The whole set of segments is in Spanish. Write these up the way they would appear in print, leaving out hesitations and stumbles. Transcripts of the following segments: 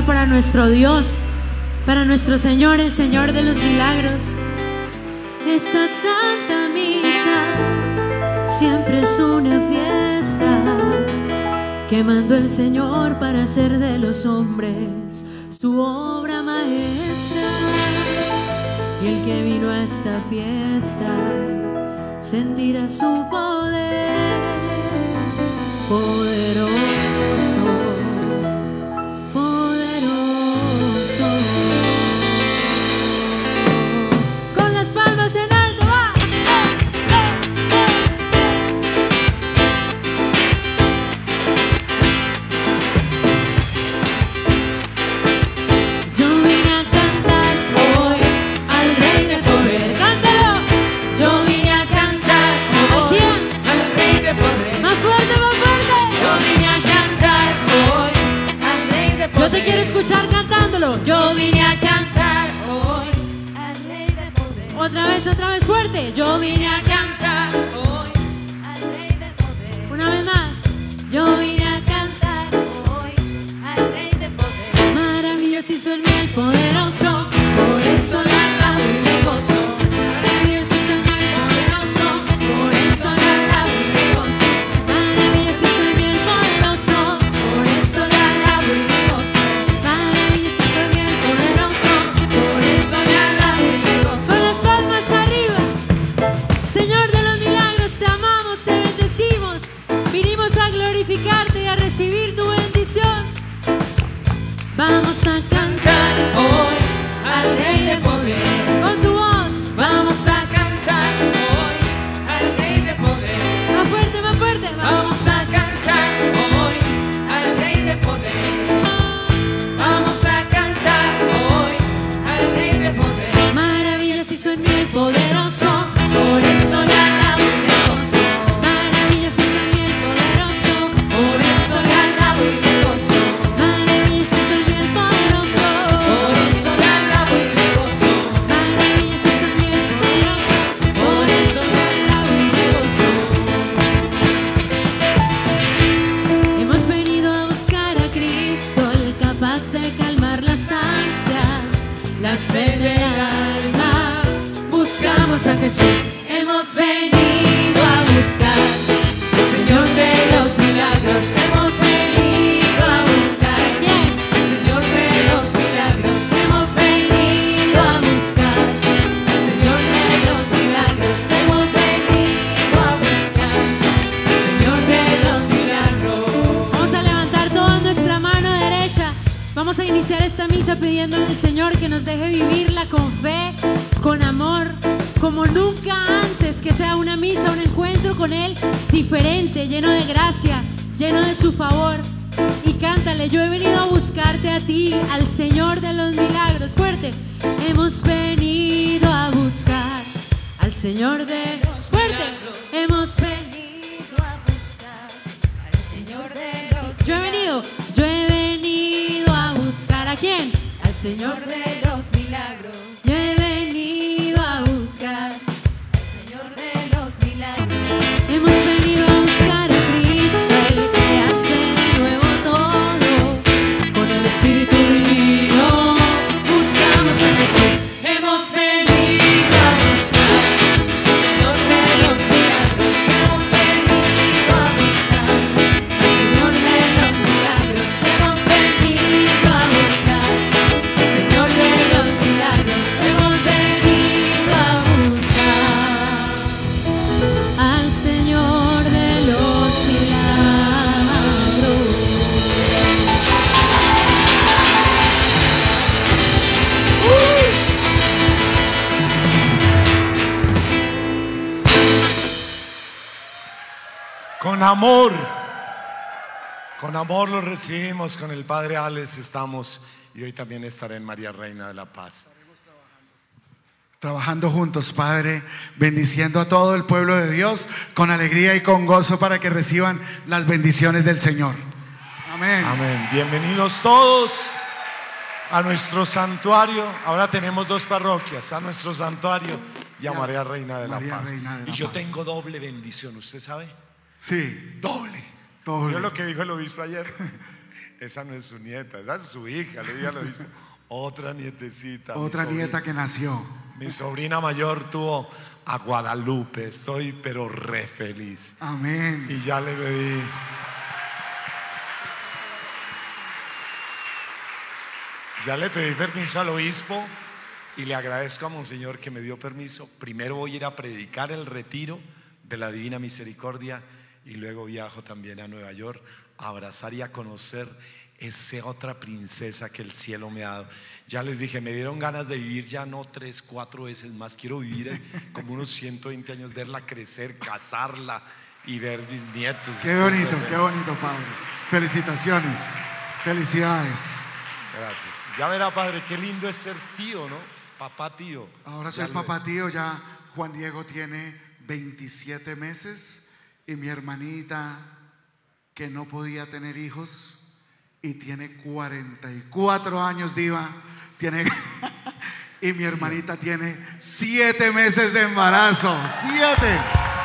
para nuestro Dios, para nuestro Señor, el Señor de los milagros. Esta Santa Misa siempre es una fiesta que mandó el Señor para hacer de los hombres su obra maestra. Y el que vino a esta fiesta sentirá su poder poderoso, poderoso. Con las palmas en alto, va. Yo vine a cantar hoy al Rey de Poder. Cántalo. Yo vine a cantar hoy al Rey de Poder. Más fuerte, más fuerte. Yo vine a cantar hoy al Rey de Poder. Yo te quiero escuchar cantándolo. Yo vine a cantar hoy al Rey de Poder. Otra vez fuerte. Yo vine a cantar hoy al Rey de Poder. Una vez más. Yo vine a cantar hoy al Rey de Poder. Maravilloso hizo el bien poderoso, por eso la alabo y me gozo. Maravilloso hizo el bien poderoso, por eso la alabo y me gozo. Maravilloso hizo el bien poderoso, por eso la alabo y me gozo. Maravilloso hizo el bien poderoso, por eso la alabo y me gozo. Con las palmas arriba. Señor de los milagros, te amamos, te bendecimos. Vinimos a glorificarte y a recibir tu bendición. Vamos a cantar hoy al Rey de Poder. Con tu voz. Vamos a cantar hoy al Rey de Poder. Más fuerte, más fuerte. Vamos a cantar hoy al Rey de Poder. Vamos a cantar hoy al Rey de Poder. Maravillas hizo en mí el poderoso, por eso la alabo y me gozo. Maravillas hizo en mí el poderoso, por eso la alabo y me gozo. Maravillas hizo en mí el poderoso, por eso la alabo y me gozo. Maravillas hizo en mí el poderoso, por eso la alabo y me gozo. Hemos venido a buscar a Cristo, el capaz de calmar las ansias, la sed del alma. Buscamos a Jesús, hemos venido a buscar al Señor de los milagros. Hemos venido a buscar al Señor de los milagros. Hemos venido a buscar al Señor de los milagros. Hemos venido a buscar al Señor de los milagros. Vamos a levantar toda nuestra mano derecha. Vamos a iniciar esta misa pidiéndole al Señor que nos deje vivirla con fe, con amor, como nunca antes, que sea una misa, un encuentro con Él diferente, lleno de gracia, lleno de su favor. Y cántale: yo he venido a buscarte a ti, al Señor de los milagros. Fuerte. Hemos venido a buscar al Señor de los milagros. Hemos venido a buscar al Señor de los milagros. Yo he venido a buscar ¿a quién? Al Señor de los milagros. Yo he venido a buscar al Señor de los milagros. Hemos venido a buscar a Cristo, el que hace nuevo todo. Con el Espíritu divino buscamos a Jesús. Hemos venido a buscar al Señor de los milagros. Hemos venido a buscar al Señor de los milagros. Hemos venido a buscar al Señor de los milagros. Hemos venido a buscar al Señor de los milagros. Con amor lo recibimos. Con el Padre Alex estamos, y hoy también estaré en María Reina de la Paz. Trabajando juntos, Padre, bendiciendo a todo el pueblo de Dios con alegría y con gozo para que reciban las bendiciones del Señor. Amén. Amén. Bienvenidos todos a nuestro santuario. Ahora tenemos dos parroquias, a nuestro santuario y a María Reina de la Paz. Y yo tengo doble bendición, ¿usted sabe? Sí. Doble. ¿Vio lo que dijo el obispo ayer? esa no es su nieta, esa es su hija, le dije al obispo. Otra nietecita. Otra nieta que nació. Mi sobrina mayor tuvo a Guadalupe. Estoy pero re feliz. Amén. Y ya le pedí. Ya le pedí permiso al obispo y le agradezco a Monseñor que me dio permiso. Primero voy a ir a predicar el retiro de la Divina Misericordia y luego viajo también a Nueva York a abrazar y a conocer esa otra princesa que el cielo me ha dado. Ya les dije, me dieron ganas de vivir ya no 3, 4 veces más. Quiero vivir como unos 120 años, verla crecer, casarla y ver mis nietos. Qué bonito, padre. Felicitaciones, felicidades. Gracias. Ya verá, padre, qué lindo es ser tío, ¿no? Papá tío. Ahora soy papá tío, ya Juan Diego tiene 27 meses y mi hermanita, que no podía tener hijos y tiene 44 años, Diva, y mi hermanita tiene 7 meses de embarazo. 7.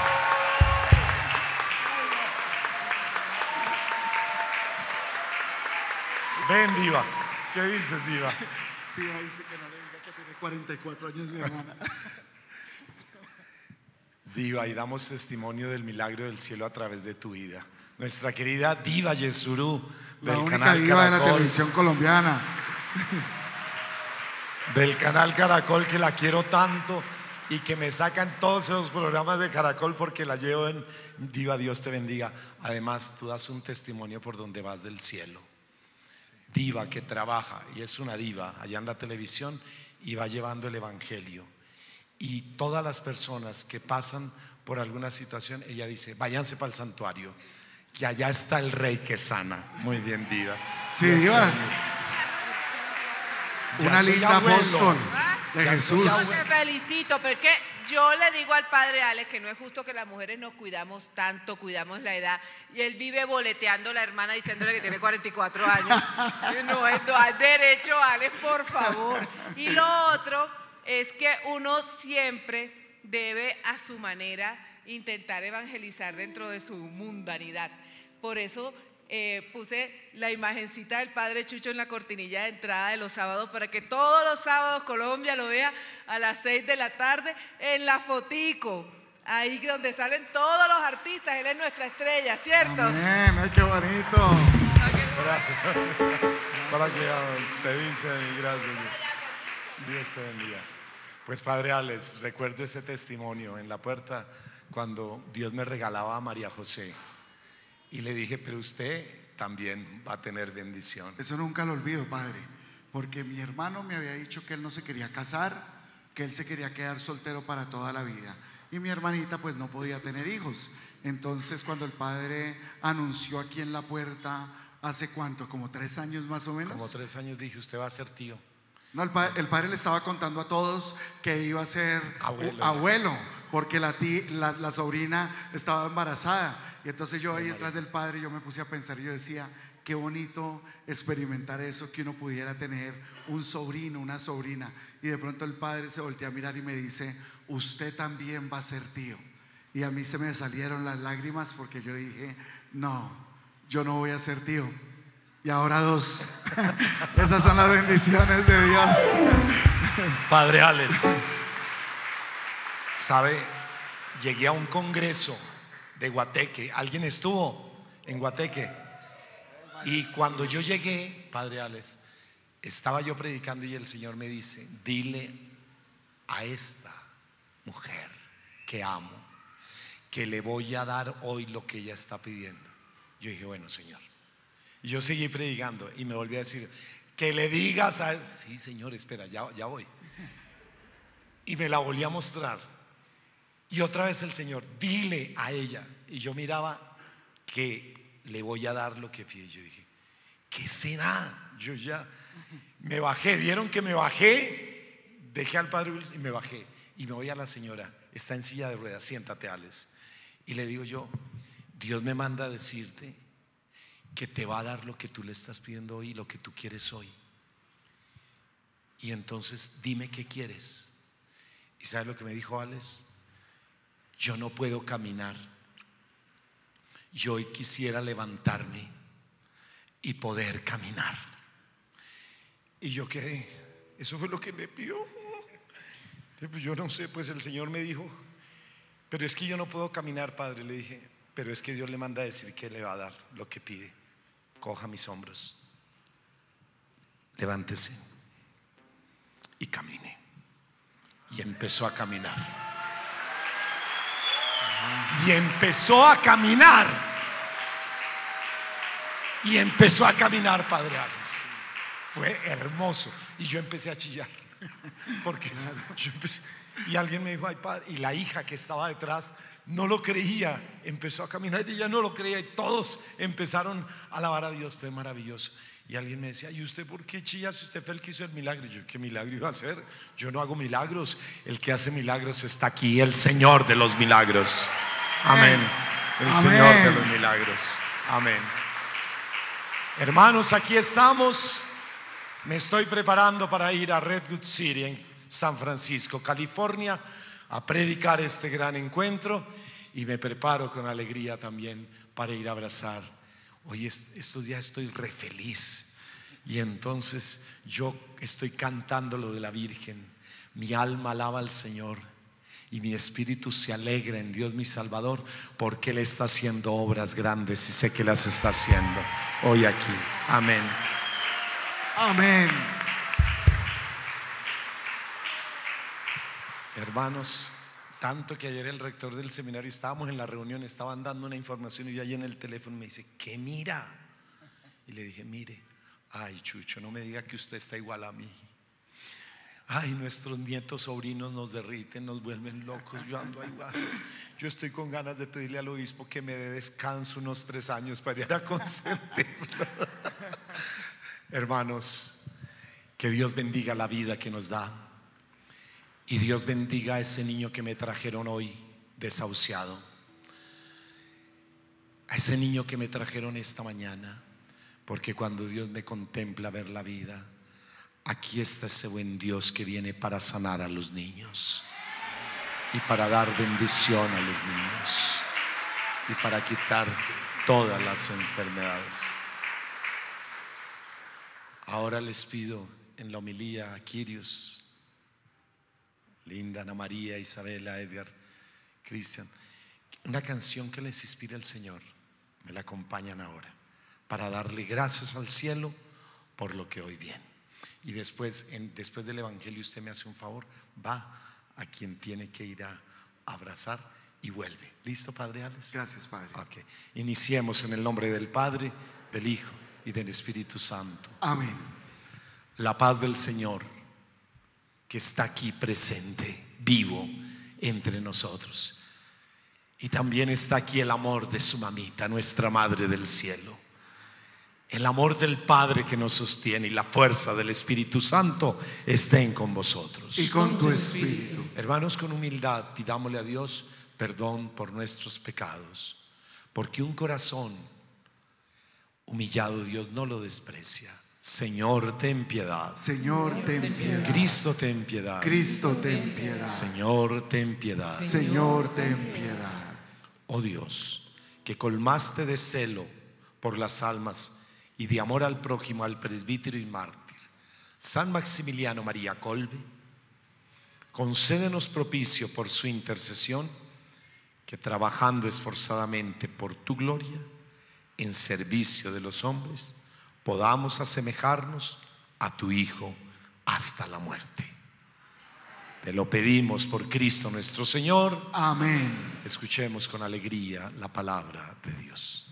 Ven, Diva. ¿Qué dices, Diva? Diva dice que no le diga que tiene 44 años mi hermana. Diva, y damos testimonio del milagro del cielo a través de tu vida. Nuestra querida Diva Yesurú, la del única canal diva Caracol, de la televisión colombiana. Del canal Caracol, que la quiero tanto y que me sacan todos esos programas de Caracol porque la llevo en Diva. Dios te bendiga. Además, tú das un testimonio por donde vas del cielo. Diva que trabaja y es una diva allá en la televisión y va llevando el evangelio. Y todas las personas que pasan por alguna situación, ella dice: váyanse para el santuario, que allá está el rey que sana. Muy bien, Diva. Sí, Diva. Una linda apóstol de Jesús. Yo te felicito, porque yo le digo al padre Alex que no es justo que las mujeres nos cuidamos tanto, cuidamos la edad, y él vive boleteando a la hermana diciéndole que tiene 44 años. No hay derecho, Alex, por favor. Y lo otro es que uno siempre debe a su manera intentar evangelizar dentro de su mundanidad. Por eso puse la imagencita del padre Chucho en la cortinilla de entrada de los sábados, para que todos los sábados Colombia lo vea a las 6 de la tarde en la fotico, ahí donde salen todos los artistas. Él es nuestra estrella, ¿cierto? Amén, ay, qué bonito. Para que se dice, gracias. Dios te bendiga. Pues padre Alex, recuerdo ese testimonio en la puerta cuando Dios me regalaba a María José. Y le dije: pero usted también va a tener bendición. Eso nunca lo olvido, padre, porque mi hermano me había dicho que él no se quería casar, que él se quería quedar soltero para toda la vida, y mi hermanita pues no podía tener hijos. Entonces, cuando el padre anunció aquí en la puerta, ¿hace cuánto? ¿Como 3 años más o menos? Como 3 años dije: usted va a ser tío. No, el padre le estaba contando a todos que iba a ser abuelo, porque la sobrina estaba embarazada. Y entonces yo ahí detrás del padre, yo me puse a pensar y yo decía: qué bonito experimentar eso, que uno pudiera tener un sobrino, una sobrina. Y de pronto el padre se voltea a mirar y me dice: usted también va a ser tío. Y a mí se me salieron las lágrimas, porque yo dije: no, yo no voy a ser tío. Y ahora 2. Esas son las bendiciones de Dios. Padre Alex, ¿sabe? Llegué a un congreso de Guateque. ¿Alguien estuvo en Guateque? Y cuando yo llegué, padre Alex, estaba yo predicando y el Señor me dice: dile a esta mujer que amo que le voy a dar hoy lo que ella está pidiendo. Yo dije: bueno, Señor. Y yo seguí predicando y me volví a decir: que le digas a... sí, Señor, espera, ya voy. Y me la volví a mostrar. Y otra vez el Señor: dile a ella. Y yo miraba que le voy a dar lo que pide. Yo dije: ¿qué será? Yo ya me bajé. ¿Vieron que me bajé? Dejé al padre Wilson y me bajé. Y me voy a la señora, está en silla de ruedas: siéntate, Alex. Y le digo yo: Dios me manda a decirte que te va a dar lo que tú le estás pidiendo hoy, lo que tú quieres hoy. Y entonces dime qué quieres. ¿Y sabes lo que me dijo Alex? Yo no puedo caminar. Yo hoy quisiera levantarme y poder caminar. Y yo quedé, eso fue lo que me pidió. Pues yo no sé, pues el Señor me dijo, pero es que yo no puedo caminar, padre. Le dije, pero es que Dios le manda a decir que le va a dar lo que pide. Coja mis hombros, levántese y camine. Y empezó a caminar. Y empezó a caminar. Y empezó a caminar, Padre Alex. Fue hermoso. Y yo empecé a chillar. Porque y alguien me dijo, ay, padre. Y la hija que estaba detrás no lo creía. Empezó a caminar y ella no lo creía. Y todos empezaron a alabar a Dios. Fue maravilloso. Y alguien me decía, ¿y usted por qué chilla si usted fue el que hizo el milagro? Y yo, ¿qué milagro iba a hacer? Yo no hago milagros. El que hace milagros está aquí, el Señor de los milagros. Amén. El Amén. Señor de los milagros. Amén. Hermanos, aquí estamos. Me estoy preparando para ir a Redwood City en San Francisco, California, a predicar este gran encuentro. Y me preparo con alegría también para ir a abrazar. Hoy estos días estoy re feliz. Y entonces yo estoy cantando lo de la Virgen. Mi alma alaba al Señor y mi espíritu se alegra en Dios mi Salvador, porque Él está haciendo obras grandes y sé que las está haciendo hoy aquí. Amén. Amén. Hermanos, tanto que ayer el rector del seminario, estábamos en la reunión, estaban dando una información y yo allí en el teléfono me dice, ¿qué mira? Y le dije, mire, ay Chucho, no me diga que usted está igual a mí. Ay, nuestros nietos, sobrinos nos derriten, nos vuelven locos. Yo ando igual. Yo estoy con ganas de pedirle al obispo que me dé descanso unos 3 años para ir a consentirlo. Hermanos, que Dios bendiga la vida que nos da. Y Dios bendiga a ese niño que me trajeron hoy desahuciado, a ese niño que me trajeron esta mañana. Porque cuando Dios me contempla ver la vida, aquí está ese buen Dios que viene para sanar a los niños y para dar bendición a los niños y para quitar todas las enfermedades. Ahora les pido en la homilía a Quirios, Linda, Ana María, Isabela, Edgar, Cristian, una canción que les inspire el Señor. Me la acompañan ahora para darle gracias al cielo por lo que hoy viene. Y después del evangelio usted me hace un favor, va a quien tiene que ir a abrazar y vuelve. ¿Listo, Padre Alex? Gracias, Padre. Okay. Iniciemos en el nombre del Padre, del Hijo y del Espíritu Santo. Amén. La paz del Señor, que está aquí presente, vivo entre nosotros. Y también está aquí el amor de su mamita, nuestra Madre del Cielo. El amor del Padre que nos sostiene y la fuerza del Espíritu Santo estén con vosotros. Y con tu espíritu. Hermanos, con humildad pidámosle a Dios perdón por nuestros pecados, porque un corazón humillado Dios no lo desprecia. Señor, ten piedad. Señor, ten piedad. Cristo, ten piedad. Cristo, ten piedad. Señor, ten piedad. Señor, ten piedad. Oh Dios, que colmaste de celo por las almas y de amor al prójimo, al presbítero y mártir San Maximiliano María Kolbe, concédenos propicio por su intercesión, que trabajando esforzadamente por tu gloria en servicio de los hombres, podamos asemejarnos a tu Hijo hasta la muerte. Te lo pedimos por Cristo nuestro Señor. Amén. Escuchemos con alegría la palabra de Dios.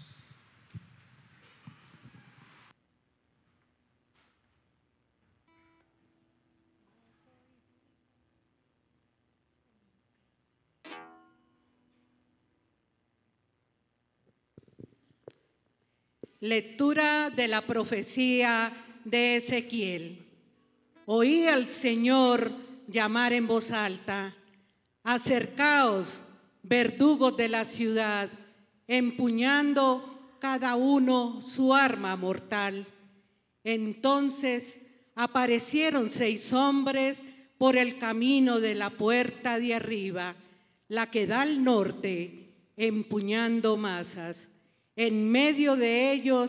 Lectura de la profecía de Ezequiel. Oí al Señor llamar en voz alta: acercaos, verdugos de la ciudad, empuñando cada uno su arma mortal. Entonces aparecieron 6 hombres por el camino de la puerta de arriba, la que da al norte, empuñando mazas. En medio de ellos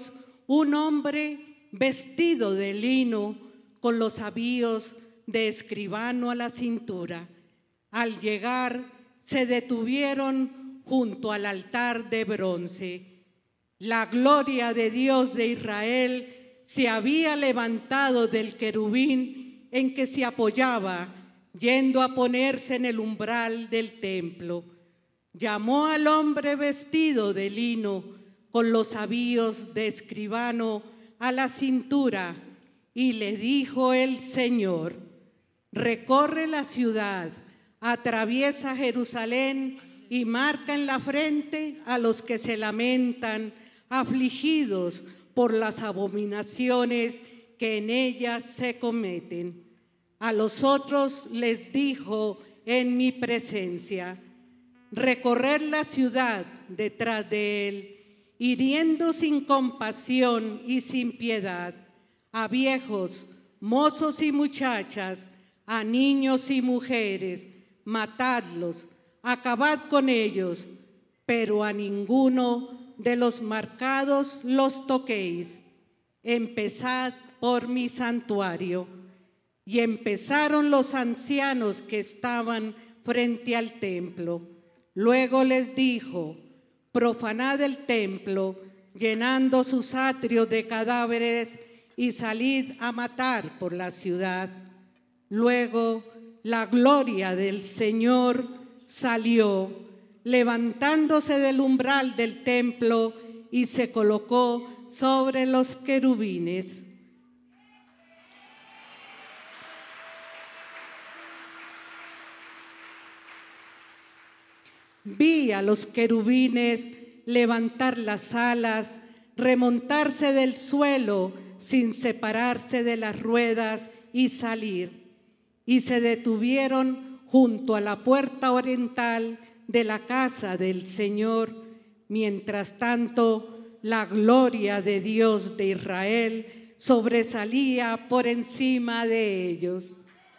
un hombre vestido de lino con los avíos de escribano a la cintura. Al llegar, se detuvieron junto al altar de bronce. La gloria de Dios de Israel se había levantado del querubín en que se apoyaba, yendo a ponerse en el umbral del templo. Llamó al hombre vestido de lino con los avíos de escribano a la cintura y le dijo el Señor: recorre la ciudad, atraviesa Jerusalén y marca en la frente a los que se lamentan, afligidos por las abominaciones que en ellas se cometen. A los otros les dijo en mi presencia: recorred la ciudad detrás de él, hiriendo sin compasión y sin piedad a viejos, mozos y muchachas, a niños y mujeres, matadlos, acabad con ellos, pero a ninguno de los marcados los toquéis. Empezad por mi santuario. Y empezaron los ancianos que estaban frente al templo. Luego les dijo: profanad el templo, llenando sus atrios de cadáveres, y salid a matar por la ciudad. Luego la gloria del Señor salió, levantándose del umbral del templo, y se colocó sobre los querubines. Vi a los querubines levantar las alas, remontarse del suelo sin separarse de las ruedas y salir, y se detuvieron junto a la puerta oriental de la casa del Señor. Mientras tanto, la gloria de Dios de Israel sobresalía por encima de ellos.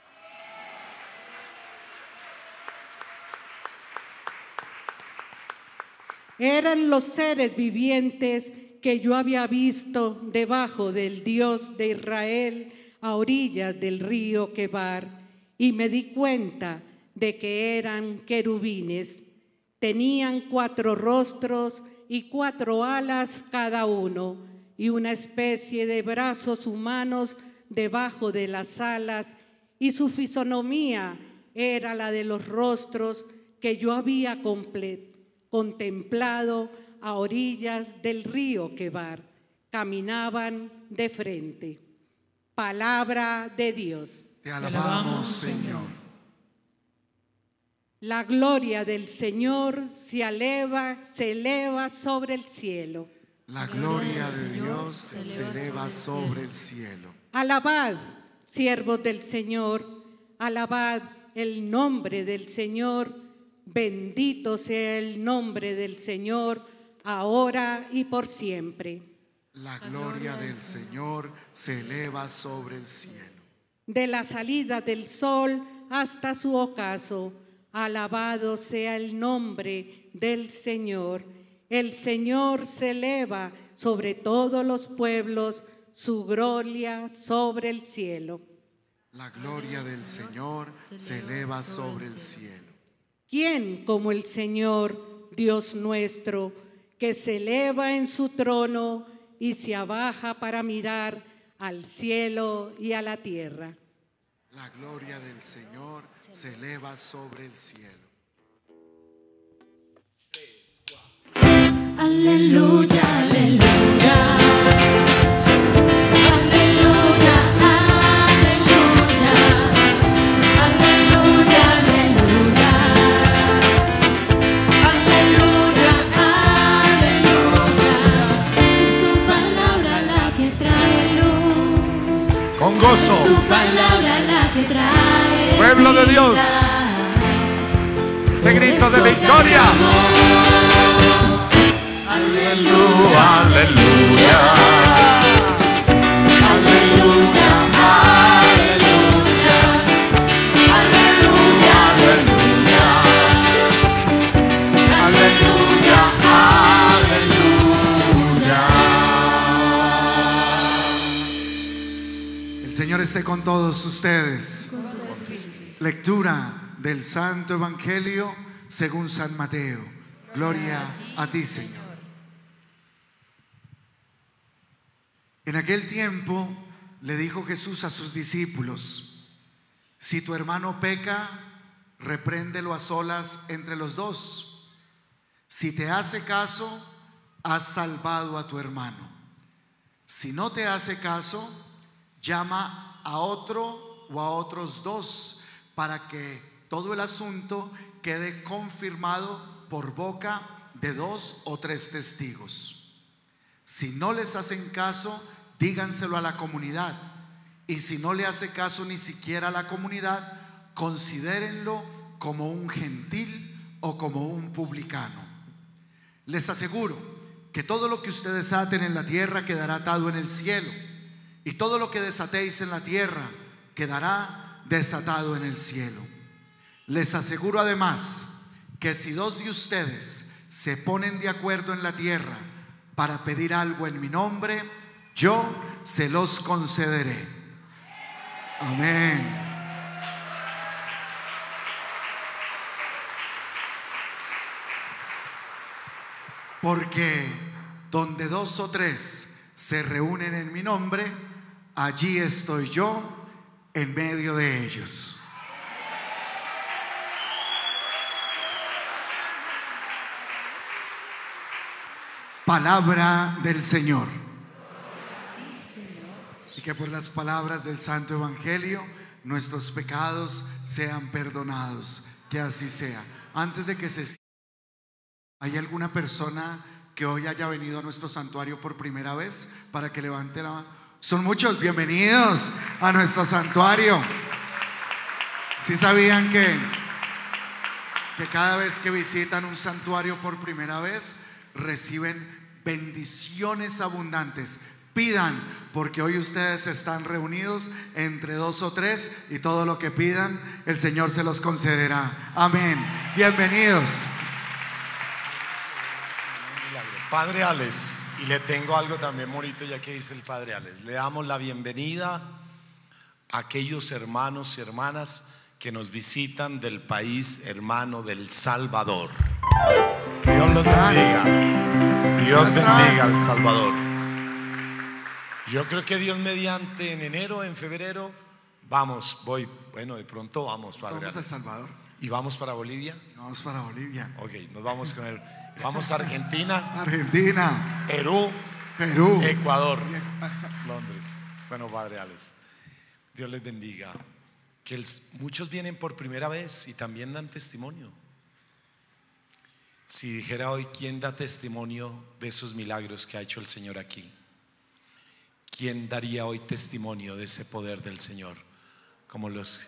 Eran los seres vivientes que yo había visto debajo del Dios de Israel a orillas del río Quebar, y me di cuenta de que eran querubines. Tenían 4 rostros y 4 alas cada uno, y una especie de brazos humanos debajo de las alas, y su fisonomía era la de los rostros que yo había contemplado a orillas del río Quebar. Caminaban de frente. Palabra de Dios. Te alabamos, Señor. La gloria del Señor se eleva sobre el cielo. La gloria de Dios se eleva sobre el cielo. Alabad, siervos del Señor, alabad el nombre del Señor. Bendito sea el nombre del Señor, ahora y por siempre. La gloria del Señor se eleva sobre el cielo. De la salida del sol hasta su ocaso, alabado sea el nombre del Señor. El Señor se eleva sobre todos los pueblos, su gloria sobre el cielo. La gloria del Señor se eleva sobre el cielo. ¿Quién como el Señor, Dios nuestro, que se eleva en su trono y se abaja para mirar al cielo y a la tierra? La gloria del Señor se eleva sobre el cielo. Aleluya, aleluya. Aleluya, aleluya. Aleluya, aleluya. Aleluya, aleluya. Es su palabra la que trae luz. Con gozo. Su palabra la que trae Pueblo de Dios. vida. Ese grito de victoria. Aleluya, aleluya. Aleluya, aleluya. Aleluya, aleluya. Aleluya, aleluya. Señor esté con todos ustedes. Lectura del Santo Evangelio según San Mateo. Gloria a ti, Señor. En aquel tiempo le dijo Jesús a sus discípulos: si tu hermano peca, repréndelo a solas entre los dos. Si te hace caso, has salvado a tu hermano. Si no te hace caso, llama a otro o a otros dos, para que todo el asunto quede confirmado por boca de 2 o 3 testigos. Si no les hacen caso, díganselo a la comunidad. Y si no le hace caso ni siquiera a la comunidad, considérenlo como un gentil o como un publicano. Les aseguro que todo lo que ustedes aten en la tierra quedará atado en el cielo, y todo lo que desatéis en la tierra quedará desatado en el cielo. Les aseguro además que si 2 de ustedes se ponen de acuerdo en la tierra para pedir algo en mi nombre, yo se los concederé. Amén. Porque donde 2 o 3 se reúnen en mi nombre, allí estoy yo en medio de ellos. Palabra del Señor. Y que por las palabras del Santo Evangelio nuestros pecados sean perdonados. Que así sea. Antes de que se... ¿Hay alguna persona que hoy haya venido a nuestro santuario por primera vez? Para que levante la mano. Son muchos. Bienvenidos a nuestro santuario. ¿Sí sabían que cada vez que visitan un santuario por primera vez reciben bendiciones abundantes? Pidan, porque hoy ustedes están reunidos entre 2 o 3 y todo lo que pidan el Señor se los concederá. Amén. Bienvenidos. Padre Alex, y le tengo algo también bonito ya que dice el Padre Alex. Le damos la bienvenida a aquellos hermanos y hermanas que nos visitan del país hermano del Salvador. Dios los bendiga. Dios bendiga al Salvador. Yo creo que Dios mediante en enero, en febrero, de pronto vamos, Padre Vamos Alex. al Salvador. ¿Y vamos para Bolivia? Vamos para Bolivia. Ok, nos vamos con él. Vamos a Argentina, Argentina, Perú, Ecuador, Londres. Bueno, Padre Alex, Dios les bendiga. Que muchos vienen por primera vez y también dan testimonio. Si dijera hoy, ¿quién da testimonio de esos milagros que ha hecho el Señor aquí? ¿Quién daría hoy testimonio de ese poder del Señor? Como los...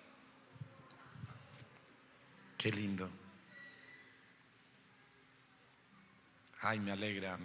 Qué lindo. Ay, me alegra,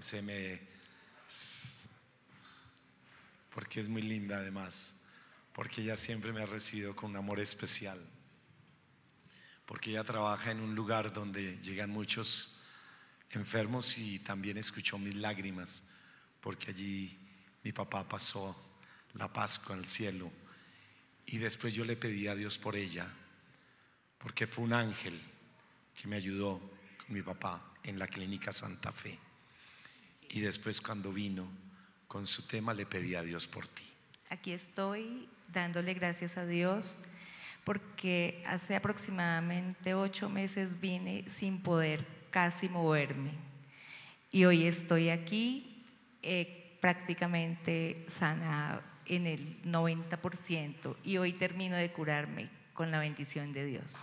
porque es muy linda además, porque ella siempre me ha recibido con un amor especial, porque ella trabaja en un lugar donde llegan muchos enfermos y también escuchó mis lágrimas, porque allí mi papá pasó la Pascua al cielo y después yo le pedí a Dios por ella, porque fue un ángel que me ayudó con mi papá en la clínica Santa Fe, y después cuando vino con su tema le pedí a Dios por ti. Aquí estoy dándole gracias a Dios porque hace aproximadamente 8 meses vine sin poder casi moverme y hoy estoy aquí prácticamente sana en el 90% y hoy termino de curarme con la bendición de Dios.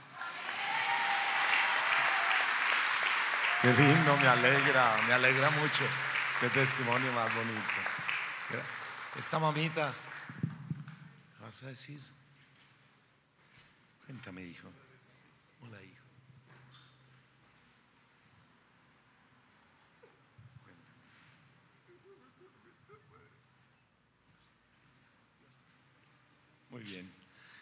Qué lindo, me alegra mucho. Qué testimonio más bonito. Esta mamita, ¿qué vas a decir? Cuéntame, hijo. Hola, hijo. Muy bien.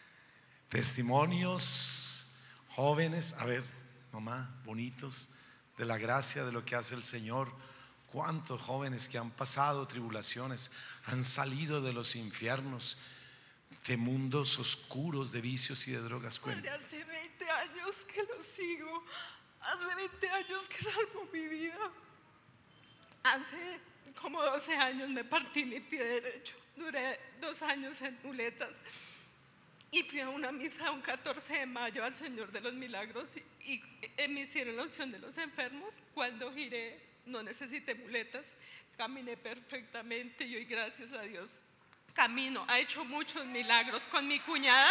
Testimonios jóvenes, a ver, mamá, bonitos, de la gracia de lo que hace el Señor. Cuántos jóvenes que han pasado tribulaciones, han salido de los infiernos, de mundos oscuros, de vicios y de drogas. Padre, hace 20 años que lo sigo. Hace 20 años que salvó mi vida. Hace como 12 años me partí mi pie derecho. Duré 2 años en muletas. Y fui a una misa un 14 de mayo al Señor de los Milagros y me hicieron la unción de los enfermos. Cuando giré no necesité muletas, caminé perfectamente y hoy, gracias a Dios, camino. Ha hecho muchos milagros con mi cuñada.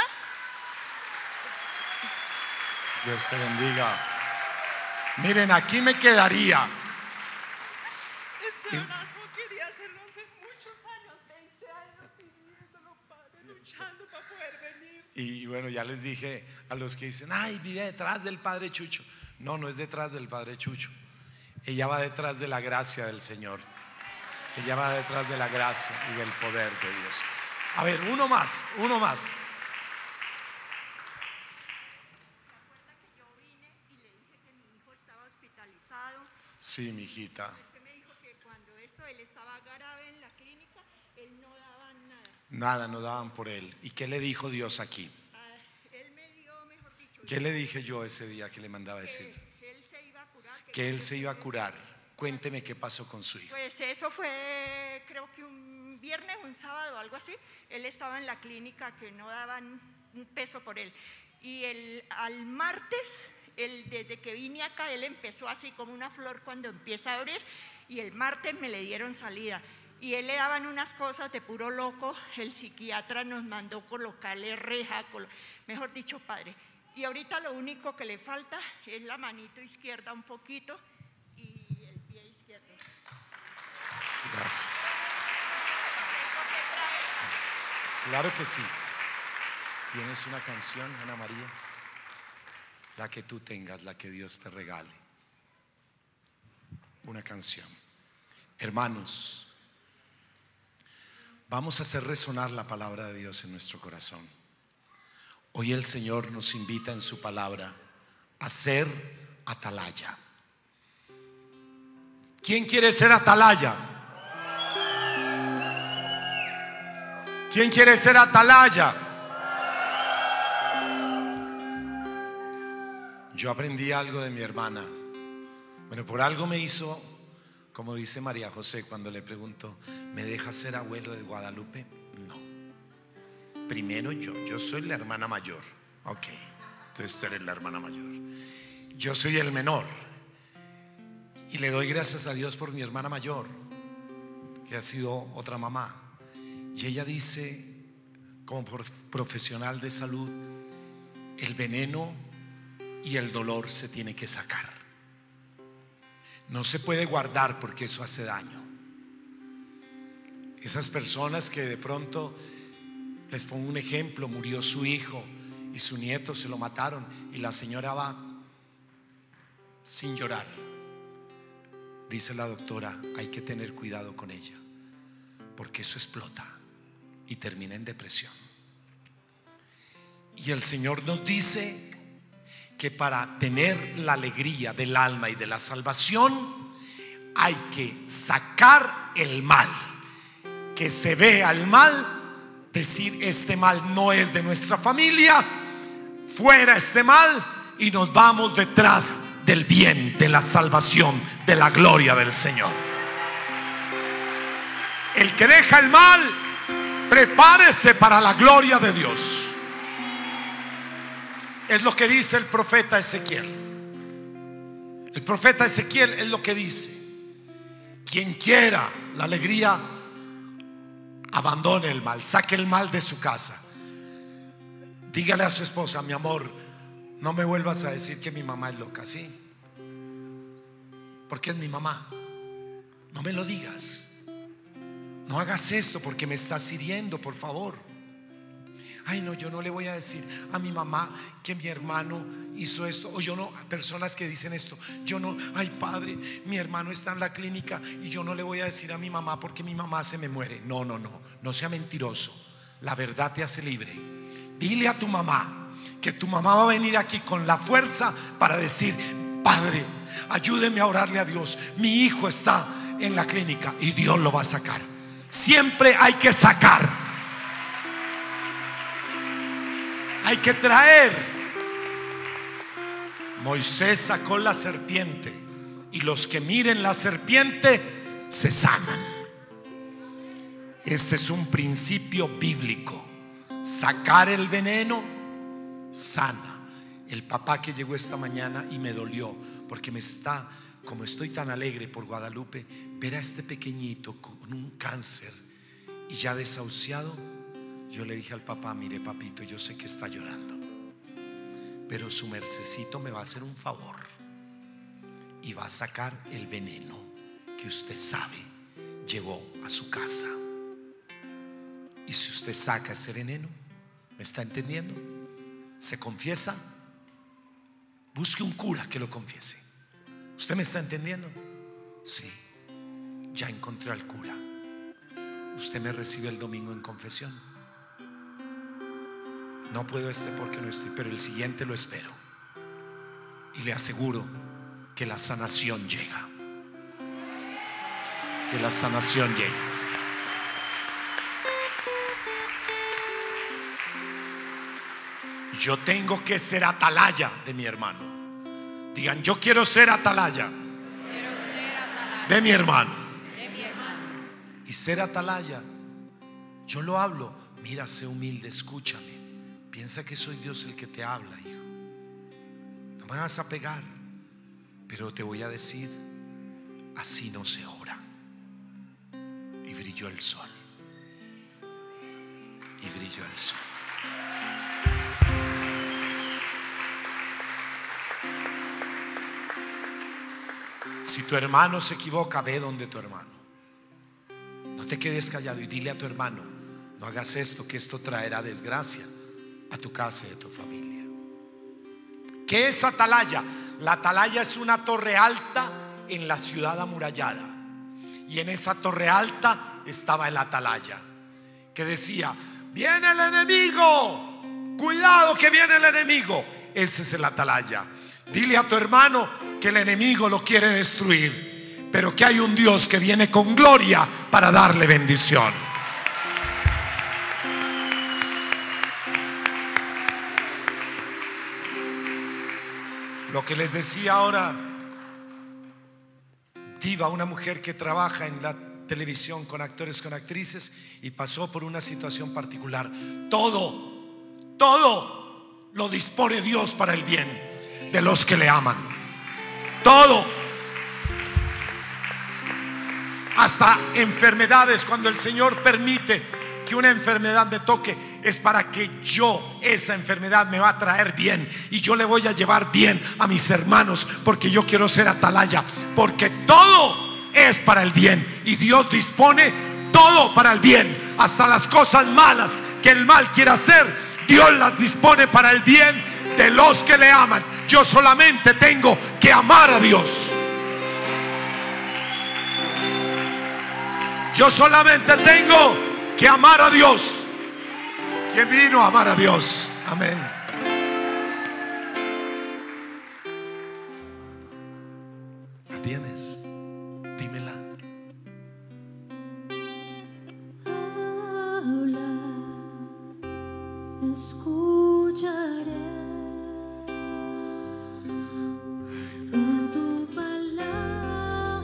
Dios te bendiga. Miren, aquí me quedaría. Este abrazo quería hacerlo hace muchos años, 20 años pidiéndolo, Padre, luchando para poder venir. Y bueno, ya les dije a los que dicen, ay, vive detrás del Padre Chucho. No, no es detrás del Padre Chucho. Ella va detrás de la gracia del Señor. Ella va detrás de la gracia y del poder de Dios. A ver, uno más. Sí, mi hijita. Usted me dijo que cuando él estaba grave en la clínica, él no daba nada. Nada, no daban por él. ¿Y qué le dijo Dios aquí? Él me dio, mejor dicho, ¿Qué le dije yo ese día que le mandaba decir? que él se iba a curar. Que él se iba a curar. Cuénteme qué pasó con su hijo. Pues eso fue, creo que un viernes, un sábado, algo así. Él estaba en la clínica que no daban un peso por él. Y al martes, desde que vine acá, él empezó así como una flor cuando empieza a abrir, y el martes me le dieron salida. Y él le daban unas cosas de puro loco. El psiquiatra nos mandó colocarle reja, mejor dicho, Padre. Y ahorita lo único que le falta es la manito izquierda un poquito y el pie izquierdo. Gracias. Claro que sí. ¿Tienes una canción, Ana María? La que tú tengas, la que Dios te regale. Una canción. Hermanos, vamos a hacer resonar la palabra de Dios en nuestro corazón. Hoy el Señor nos invita en su palabra a ser atalaya. ¿Quién quiere ser atalaya? ¿Quién quiere ser atalaya? Yo aprendí algo de mi hermana. Bueno, por algo me hizo, como dice María José cuando le pregunto, ¿me dejas ser abuelo de Guadalupe? No. Primero yo soy la hermana mayor. Ok, entonces tú eres la hermana mayor. Yo soy el menor. Y le doy gracias a Dios por mi hermana mayor, que ha sido otra mamá. Y ella dice, como profesional de salud, el veneno y el dolor se tiene que sacar. No se puede guardar porque eso hace daño. Esas personas que de pronto, les pongo un ejemplo, murió su hijo y su nieto se lo mataron y la señora va sin llorar. Dice la doctora, hay que tener cuidado con ella porque eso explota y termina en depresión. Y el Señor nos dice que para tener la alegría del alma y de la salvación hay que sacar el mal, que se vea el mal, decir este mal no es de nuestra familia, fuera este mal, y nos vamos detrás del bien, de la salvación, de la gloria del Señor. El que deja el mal, prepárese para la gloria de Dios. Es lo que dice el profeta Ezequiel. El profeta Ezequiel es lo que dice: quien quiera la alegría, abandone el mal, saque el mal de su casa. Dígale a su esposa, mi amor, no me vuelvas a decir que mi mamá es loca, ¿sí? Porque es mi mamá. No me lo digas. No hagas esto porque me estás hiriendo, por favor. Ay, no, yo no le voy a decir a mi mamá que mi hermano hizo esto. O yo no, personas que dicen esto, yo no, ay padre, mi hermano está en la clínica y yo no le voy a decir a mi mamá porque mi mamá se me muere. No, no, no, no sea mentiroso. La verdad te hace libre. Dile a tu mamá que tu mamá va a venir aquí con la fuerza para decir: Padre, ayúdeme a orarle a Dios, mi hijo está en la clínica y Dios lo va a sacar. Siempre hay que sacar. Hay que traer. Moisés sacó la serpiente y los que miren la serpiente se sanan. Este es un principio bíblico. Sacar el veneno sana. El papá que llegó esta mañana y me dolió porque como estoy tan alegre por Guadalupe, ver a este pequeñito con un cáncer y ya desahuciado. Yo le dije al papá: mire papito, yo sé que está llorando, pero su mercecito me va a hacer un favor y va a sacar el veneno que usted sabe llevó a su casa. Y si usted saca ese veneno, ¿me está entendiendo? Se confiesa, busque un cura que lo confiese. ¿Usted me está entendiendo? Sí, ya encontré al cura. Usted me recibe el domingo en confesión. No puedo porque no estoy, pero el siguiente lo espero. Y le aseguro que la sanación llega. Que la sanación llega. Yo tengo que ser atalaya de mi hermano. Digan: yo quiero ser atalaya de mi hermano. Y ser atalaya, yo lo hablo. Mira, sé humilde, escúchame. Piensa que soy Dios el que te habla, hijo. No me vas a pegar, pero te voy a decir: así no se obra. Y brilló el sol. Y brilló el sol. Si tu hermano se equivoca, ve donde tu hermano. No te quedes callado y dile a tu hermano: no hagas esto, que esto traerá desgracia a tu casa y a tu familia. ¿Qué es atalaya? La atalaya es una torre alta en la ciudad amurallada. Y en esa torre alta estaba el atalaya, que decía: viene el enemigo, cuidado que viene el enemigo. Ese es el atalaya. Dile a tu hermano que el enemigo lo quiere destruir, pero que hay un Dios que viene con gloria para darle bendición. Lo que les decía ahora, Diva, una mujer que trabaja en la televisión con actores, con actrices, y pasó por una situación particular. Todo lo dispone Dios para el bien de los que le aman. Todo. Hasta enfermedades, cuando el Señor permite que una enfermedad me toque, es para que esa enfermedad me va a traer bien, y yo le voy a llevar bien a mis hermanos, porque yo quiero ser atalaya, porque todo es para el bien, y Dios dispone todo para el bien. Hasta las cosas malas que el mal quiera hacer, Dios las dispone para el bien de los que le aman. Yo solamente tengo que amar a Dios. Yo solamente tengo que amar a Dios. ¿Quién vino a amar a Dios? Amén. ¿La tienes? Dímela. Habla, escucharé. En tu palabra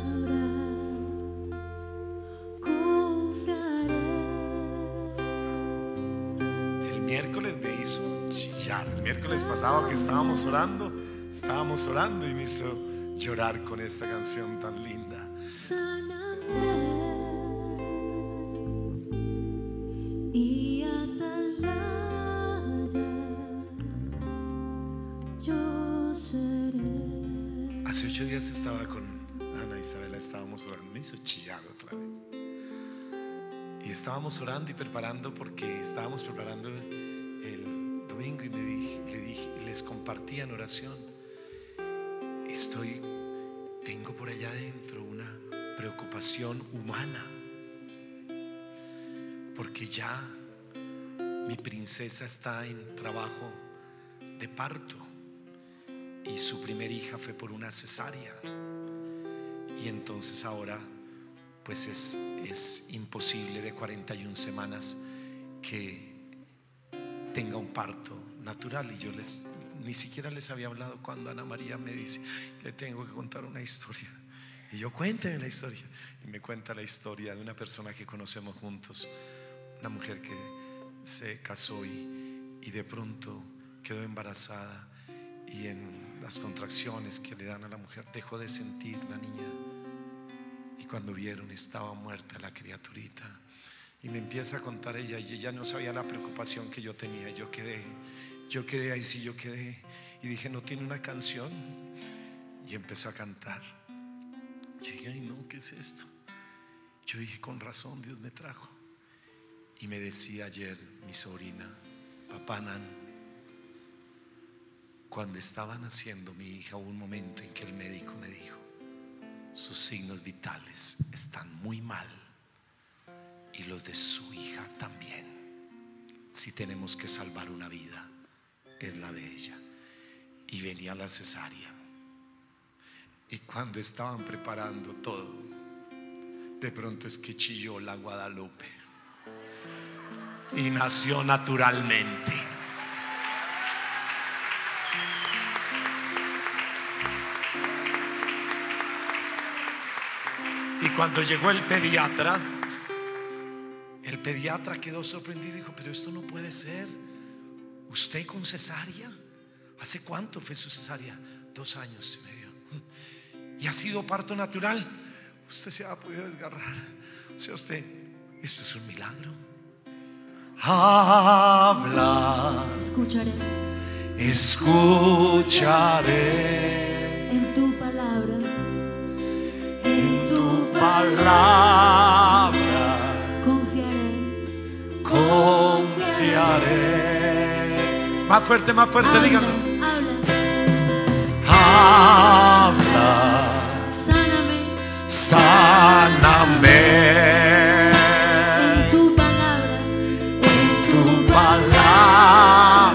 confiaré. El miércoles me hizo chillar. El miércoles pasado que estábamos orando y me hizo llorar con esta canción tan linda. Sáname y atalaya yo seré. Hace 8 días estaba con Ana Isabela, estábamos orando, me hizo chillar otra vez. Y estábamos orando y preparando, porque estábamos preparando el domingo, y les compartí en oración: tengo por allá adentro una preocupación humana, porque ya mi princesa está en trabajo de parto, y su primer hija fue por una cesárea, y entonces ahora pues es imposible de 41 semanas que tenga un parto natural. Y yo ni siquiera les había hablado cuando Ana María me dice: le tengo que contar una historia. Y yo: cuénteme la historia. Y me cuenta la historia de una persona que conocemos juntos, una mujer que se casó y de pronto quedó embarazada, y en las contracciones que le dan a la mujer dejó de sentir la niña, y cuando vieron estaba muerta la criaturita. Y me empieza a contar ella, y ella no sabía la preocupación que yo tenía. Yo quedé ahí, sí, yo quedé, y dije: ¿no tiene una canción? Y empezó a cantar. Yo dije: ay, no, ¿qué es esto? Yo dije: con razón Dios me trajo. Y me decía ayer mi sobrina: papá Nan, cuando estaba naciendo mi hija, hubo un momento en que el médico me dijo: sus signos vitales están muy mal, y los de su hija también. Si tenemos que salvar una vida, es la de ella. Y venía la cesárea, y cuando estaban preparando todo, de pronto es que chilló la Guadalupe y nació naturalmente. Y cuando llegó el pediatra quedó sorprendido y dijo: pero esto no puede ser. ¿Usted con cesárea? ¿Hace cuánto fue su cesárea? 2 años y medio. ¿Y ha sido parto natural? Usted se ha podido desgarrar. O sea, usted, esto es un milagro. Habla, Escucharé escucharé en tu palabra, en tu palabra, confiaré. Más fuerte, díganlo. Habla, sáname. En tu palabra,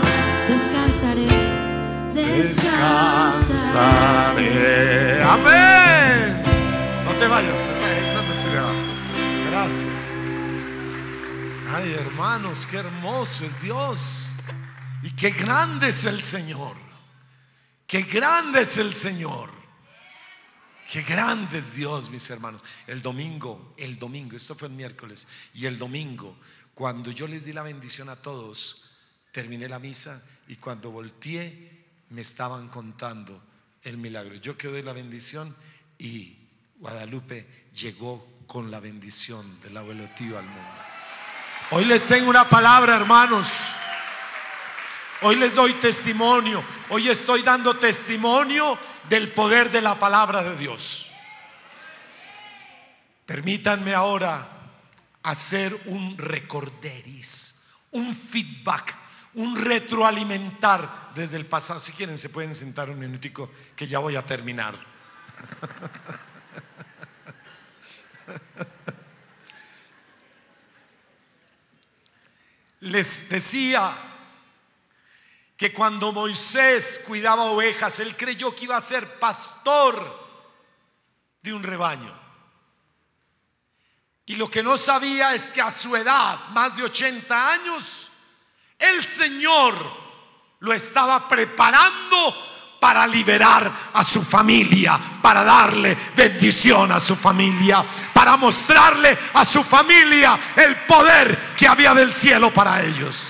descansaré. Amén. No te vayas, esa no se va. Gracias. Ay, hermanos, qué hermoso es Dios. Y qué grande es el Señor. Qué grande es el Señor. Qué grande es Dios, mis hermanos. El domingo, esto fue el miércoles, y el domingo, cuando yo les di la bendición a todos, terminé la misa, y cuando volteé me estaban contando el milagro. Yo que doy la bendición, y Guadalupe llegó con la bendición del abuelo tío al mundo. Hoy les tengo una palabra, hermanos. Hoy les doy testimonio. Hoy estoy dando testimonio del poder de la palabra de Dios. Permítanme ahora hacer un recorderis, un feedback, un retroalimentar desde el pasado. Si quieren se pueden sentar un minutico, que ya voy a terminar. Les decía que cuando Moisés cuidaba ovejas, él creyó que iba a ser pastor de un rebaño. Y lo que no sabía es que a su edad, más de 80 años, el Señor lo estaba preparando para liberar a su familia, para darle bendición a su familia, para mostrarle a su familia el poder que había del cielo para ellos.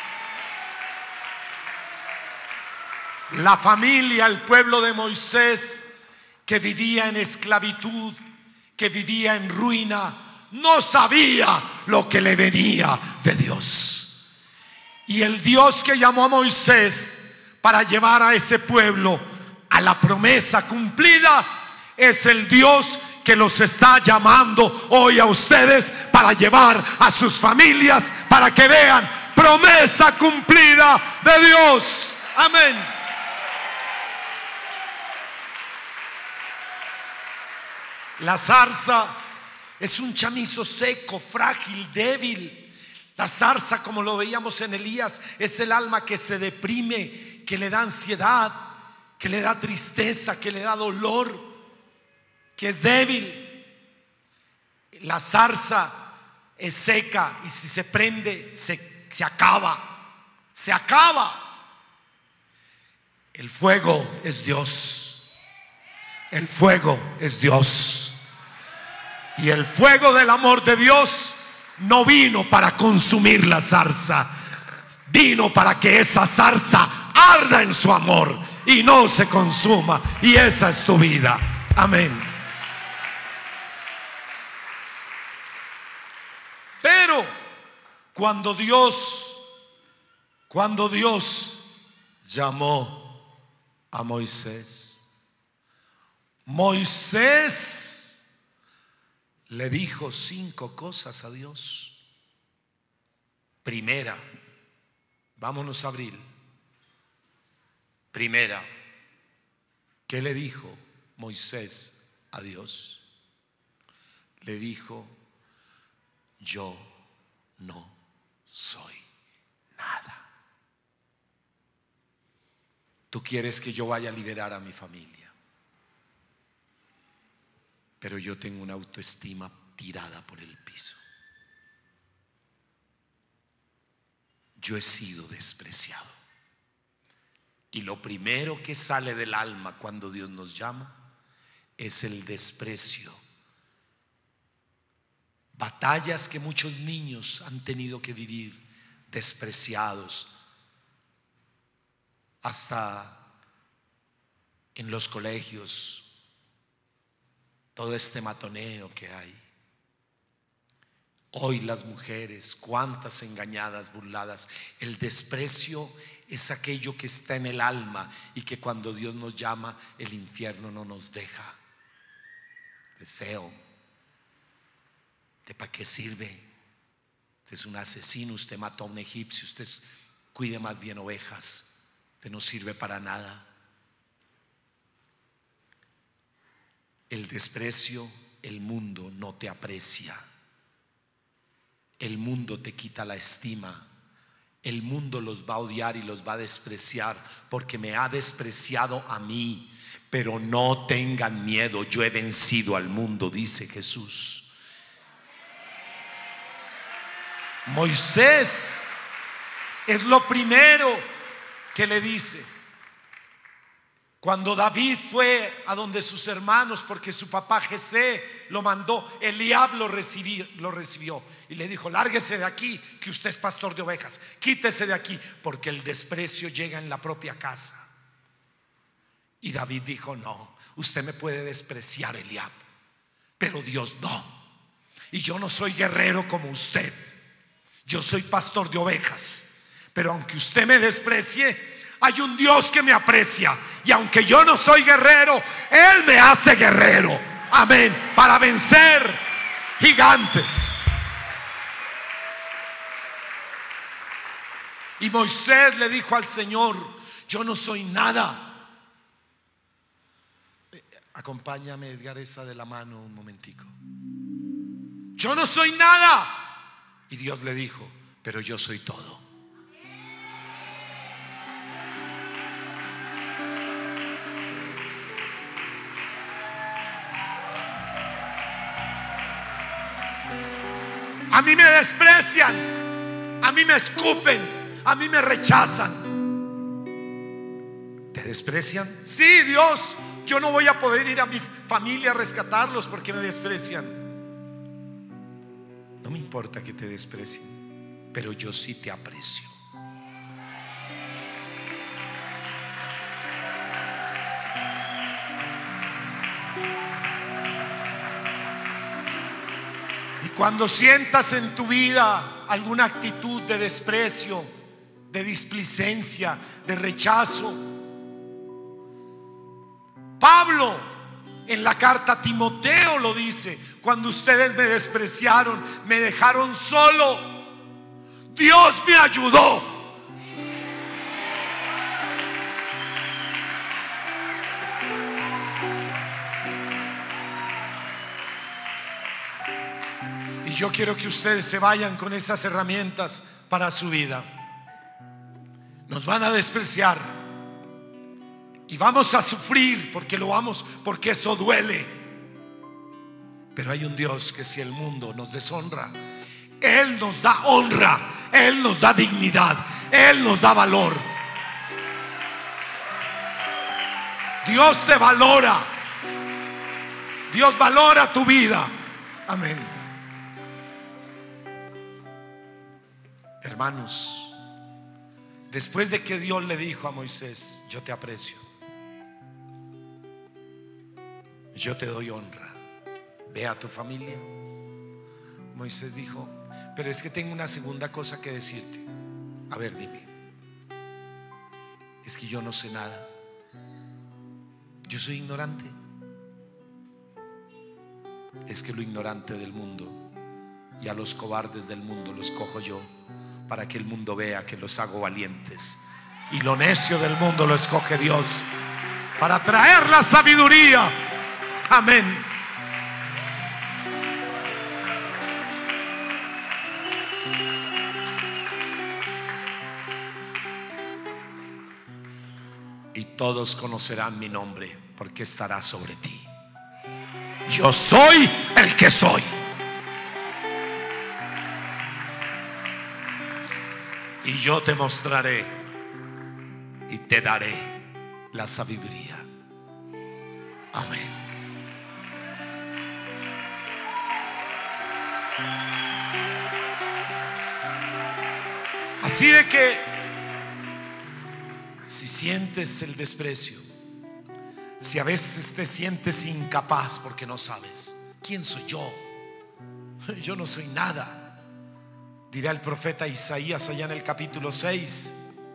La familia, el pueblo de Moisés, que vivía en esclavitud, que vivía en ruina, no sabía lo que le venía de Dios. Y el Dios que llamó a Moisés para llevar a ese pueblo a la promesa cumplida es el Dios que los está llamando hoy a ustedes para llevar a sus familias, para que vean promesa cumplida de Dios. Amén. La zarza es un chamizo seco, frágil, débil. La zarza, como lo veíamos en Elías, es el alma que se deprime, que le da ansiedad, que le da tristeza, que le da dolor, que es débil. La zarza es seca y si se prende se acaba. Se acaba. El fuego es Dios. El fuego es Dios. Y el fuego del amor de Dios no vino para consumir la zarza, vino para que esa zarza arda en su amor y no se consuma. Y esa es tu vida. Amén. Pero cuando Dios llamó a Moisés, Moisés le dijo 5 cosas a Dios. Primera, vámonos a abril. Primera, ¿qué le dijo Moisés a Dios? Le dijo: yo no soy nada. Tú quieres que yo vaya a liberar a mi familia, pero yo tengo una autoestima tirada por el piso. Yo he sido despreciado. Y lo primero que sale del alma cuando Dios nos llama es el desprecio. Batallas que muchos niños han tenido que vivir, despreciados, hasta en los colegios, todo este matoneo que hay. Hoy las mujeres, cuántas engañadas, burladas. El desprecio es aquello que está en el alma y que cuando Dios nos llama, el infierno no nos deja. Es feo. ¿De para qué sirve? Usted es un asesino, usted mató a un egipcio, usted cuide más bien ovejas. Usted no sirve para nada. El desprecio, el mundo no te aprecia. El mundo te quita la estima. El mundo los va a odiar y los va a despreciar porque me ha despreciado a mí. Pero no tengan miedo, yo he vencido al mundo, dice Jesús. Moisés es lo primero que le dice. Cuando David fue a donde sus hermanos, porque su papá Jesé lo mandó, Eliab lo recibió y le dijo: lárguese de aquí, que usted es pastor de ovejas, quítese de aquí, porque el desprecio llega en la propia casa. Y David dijo: no, usted me puede despreciar, Eliab, pero Dios no. Y yo no soy guerrero como usted, yo soy pastor de ovejas, pero aunque usted me desprecie, hay un Dios que me aprecia. Y aunque yo no soy guerrero, Él me hace guerrero. Amén. Para vencer gigantes. Y Moisés le dijo al Señor: yo no soy nada. Acompáñame, Edgar, esa de la mano un momentico. Yo no soy nada. Y Dios le dijo: pero yo soy todo. A mí me desprecian, a mí me escupen, a mí me rechazan. ¿Te desprecian? Sí, Dios, yo no voy a poder ir a mi familia a rescatarlos porque me desprecian. No me importa que te desprecien, pero yo sí te aprecio. Cuando sientas en tu vida alguna actitud de desprecio, de displicencia, de rechazo, Pablo en la carta a Timoteo lo dice: cuando ustedes me despreciaron, me dejaron solo, Dios me ayudó. Y yo quiero que ustedes se vayan con esas herramientas para su vida. Nos van a despreciar y vamos a sufrir porque eso duele. Pero hay un Dios que si el mundo nos deshonra, Él nos da honra, Él nos da dignidad, Él nos da valor. Dios te valora. Dios valora tu vida. Amén. Hermanos, después de que Dios le dijo a Moisés: yo te aprecio, yo te doy honra, ve a tu familia, Moisés dijo: pero es que tengo una segunda cosa que decirte. A ver, dime. Es que yo no sé nada. Yo soy ignorante. Es que lo ignorante del mundo y a los cobardes del mundo los cojo yo, para que el mundo vea que los hago valientes. Y lo necio del mundo lo escoge Dios para traer la sabiduría. Amén. Y todos conocerán mi nombre, porque estará sobre ti. Yo soy el que soy. Y yo te mostraré y te daré la sabiduría. Amén. Así de que si sientes el desprecio, si a veces te sientes incapaz porque no sabes quién soy yo, yo no soy nada, dirá el profeta Isaías allá en el capítulo 6: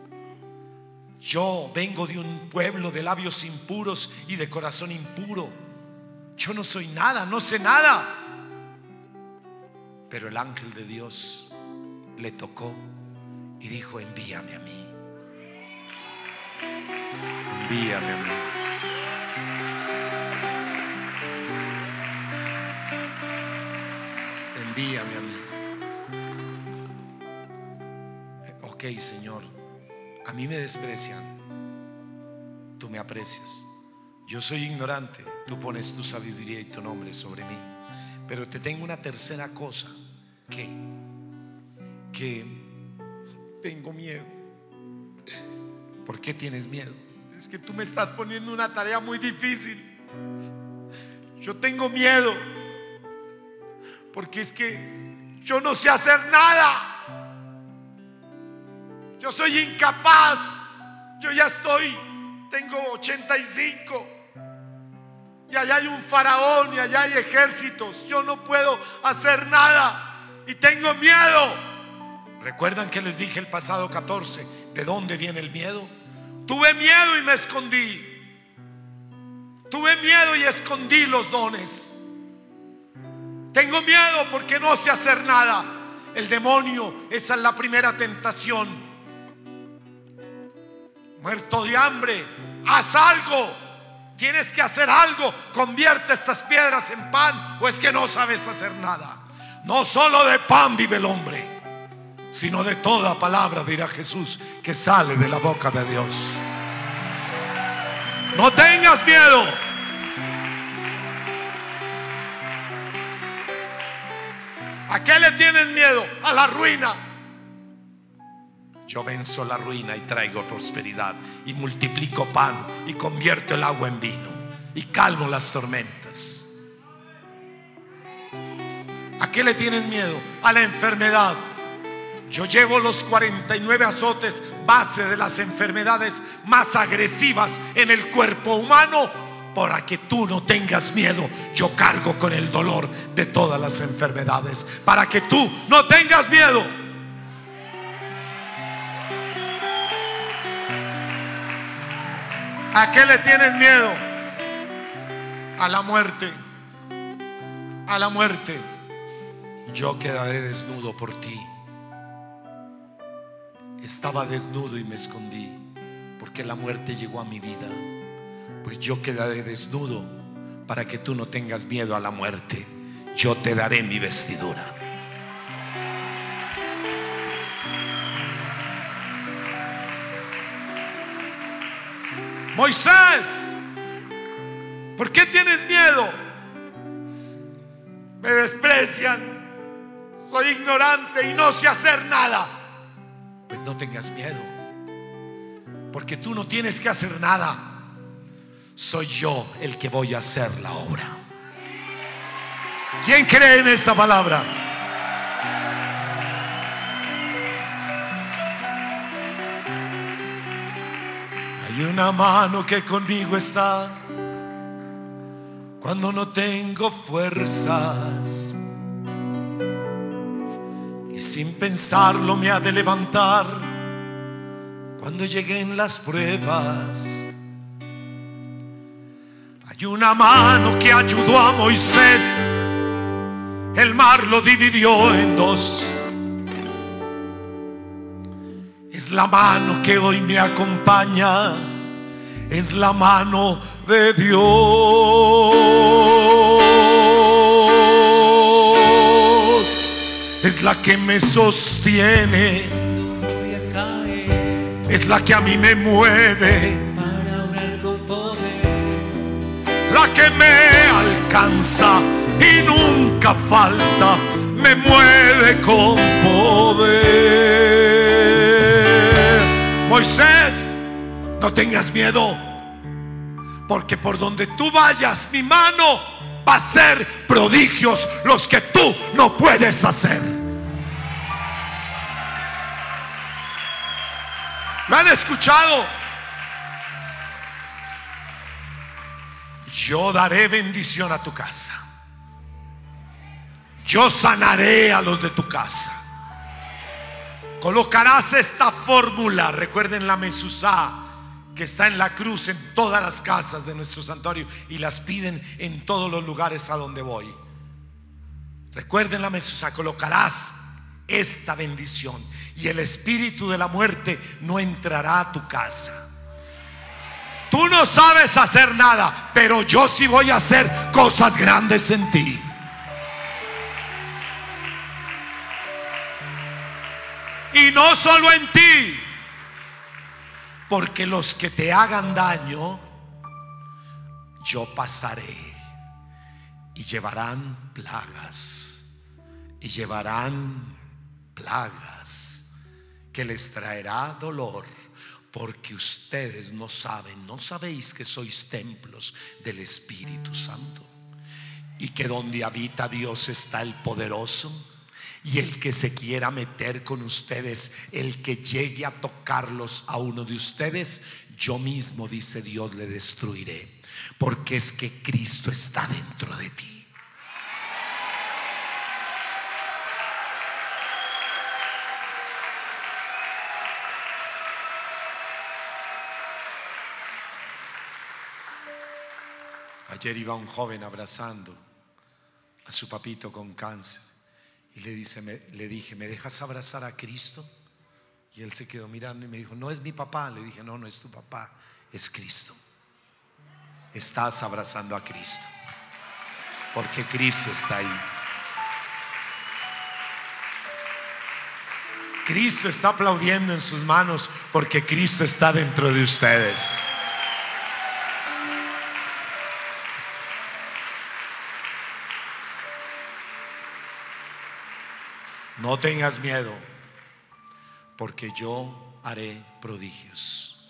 yo vengo de un pueblo de labios impuros y de corazón impuro. Yo no soy nada, no sé nada. Pero el ángel de Dios le tocó y dijo: envíame a mí. Envíame a mí. Envíame a mí. Ok, Señor, a mí me desprecian, tú me aprecias. Yo soy ignorante, tú pones tu sabiduría y tu nombre sobre mí. Pero te tengo una tercera cosa, que tengo miedo. ¿Por qué tienes miedo? Es que tú me estás poniendo una tarea muy difícil. Yo tengo miedo porque es que yo no sé hacer nada. Yo soy incapaz. Yo ya tengo 85 y allá hay un faraón y allá hay ejércitos. Yo no puedo hacer nada y tengo miedo. ¿Recuerdan que les dije el pasado 14 de dónde viene el miedo? Tuve miedo y me escondí. Tuve miedo y escondí los dones. Tengo miedo porque no sé hacer nada. El demonio, esa es la primera tentación. Muerto de hambre, haz algo. Tienes que hacer algo. Convierte estas piedras en pan. ¿O es que no sabes hacer nada? No solo de pan vive el hombre, sino de toda palabra, dirá Jesús, que sale de la boca de Dios. No tengas miedo. ¿A qué le tienes miedo? A la ruina. Yo venzo la ruina y traigo prosperidad, y multiplico pan y convierto el agua en vino y calmo las tormentas. ¿A qué le tienes miedo? A la enfermedad. Yo llevo los 49 azotes, base de las enfermedades más agresivas en el cuerpo humano, para que tú no tengas miedo. Yo cargo con el dolor de todas las enfermedades, para que tú no tengas miedo. ¿A qué le tienes miedo? A la muerte. A la muerte. Yo quedaré desnudo por ti. Estaba desnudo y me escondí porque la muerte llegó a mi vida. Pues yo quedaré desnudo para que tú no tengas miedo a la muerte. Yo te daré mi vestidura. Moisés, ¿por qué tienes miedo? Me desprecian, soy ignorante y no sé hacer nada. Pues no tengas miedo, porque tú no tienes que hacer nada. soy yo el que voy a hacer la obra. ¿Quién cree en esta palabra? Hay una mano que conmigo está cuando no tengo fuerzas, y sin pensarlo me ha de levantar cuando lleguen las pruebas. Hay una mano que ayudó a Moisés, el mar lo dividió en dos. Es la mano que hoy me acompaña, es la mano de Dios. Es la que me sostiene, es la que a mí me mueve, la que me alcanza y nunca falta, me mueve con poder. Moisés, no tengas miedo, porque por donde tú vayas, mi mano va a hacer prodigios, los que tú no puedes hacer. ¿Lo han escuchado? Yo daré bendición a tu casa. Yo sanaré a los de tu casa. Colocarás esta fórmula, recuerden la mezuzá, que está en la cruz en todas las casas de nuestro santuario, y las piden en todos los lugares a donde voy. Recuerden la mezuzá, colocarás esta bendición y el espíritu de la muerte no entrará a tu casa. Tú no sabes hacer nada, pero yo sí voy a hacer cosas grandes en ti. Y no solo en ti, porque los que te hagan daño, yo pasaré, y llevarán plagas, y llevarán plagas que les traerá dolor, porque ustedes no saben, no sabéis que sois templos del Espíritu Santo, y que donde habita Dios está el poderoso. Y el que se quiera meter con ustedes, el que llegue a tocarlos a uno de ustedes, yo mismo, dice Dios, le destruiré, porque es que Cristo está dentro de ti. Ayer iba un joven abrazando a su papito con cáncer. Y le dije, ¿me dejas abrazar a Cristo? Y él se quedó mirando y me dijo, no es mi papá. Le dije, no, no es tu papá, es Cristo. Estás abrazando a Cristo, porque Cristo está ahí. Cristo está aplaudiendo en sus manos, porque Cristo está dentro de ustedes. No tengas miedo, porque yo haré prodigios.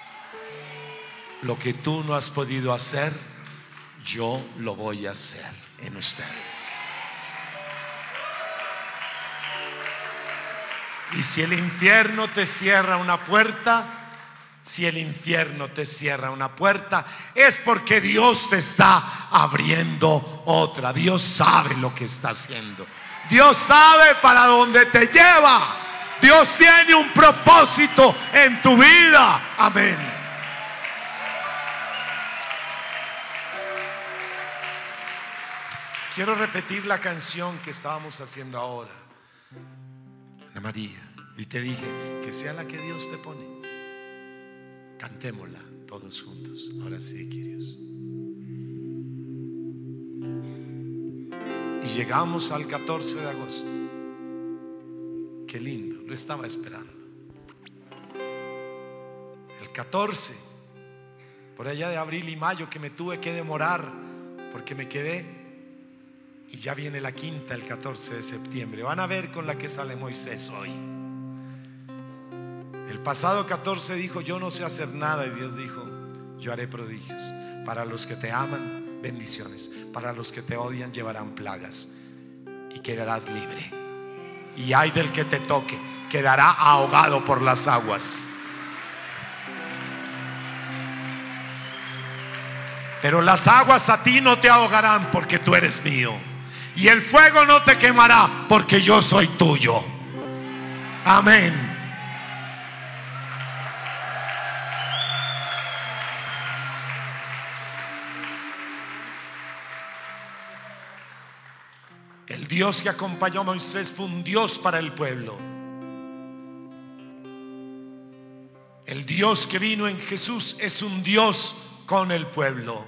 Lo que tú no has podido hacer, yo lo voy a hacer en ustedes. Y si el infierno te cierra una puerta, si el infierno te cierra una puerta, es porque Dios te está abriendo otra. Dios sabe lo que está haciendo. Dios sabe para dónde te lleva. Dios tiene un propósito en tu vida. Amén. Quiero repetir la canción que estábamos haciendo ahora, Ana María, y te dije que sea la que Dios te pone. Cantémosla todos juntos. Ahora sí, queridos. Y llegamos al 14 de agosto. Qué lindo, lo estaba esperando. El 14, por allá de abril y mayo, que me tuve que demorar porque me quedé. Y ya viene la quinta, el 14 de septiembre. Van a ver con la que sale Moisés hoy. El pasado 14 dijo, yo no sé hacer nada, y Dios dijo, yo haré prodigios. Para los que te aman, bendiciones. Para los que te odian, llevarán plagas. Y quedarás libre. Y ay del que te toque, quedará ahogado por las aguas. Pero las aguas a ti no te ahogarán, porque tú eres mío. Y el fuego no te quemará, porque yo soy tuyo. Amén. El Dios que acompañó a Moisés fue un Dios para el pueblo. El Dios que vino en Jesús es un Dios con el pueblo.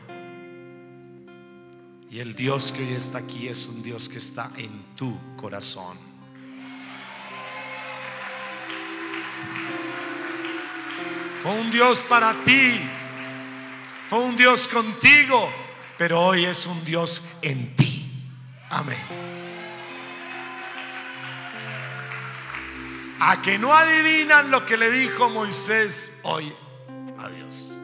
Y el Dios que hoy está aquí es un Dios que está en tu corazón. Fue un Dios para ti, fue un Dios contigo, pero hoy es un Dios en ti. Amén. A que no adivinan lo que le dijo Moisés hoy a Dios.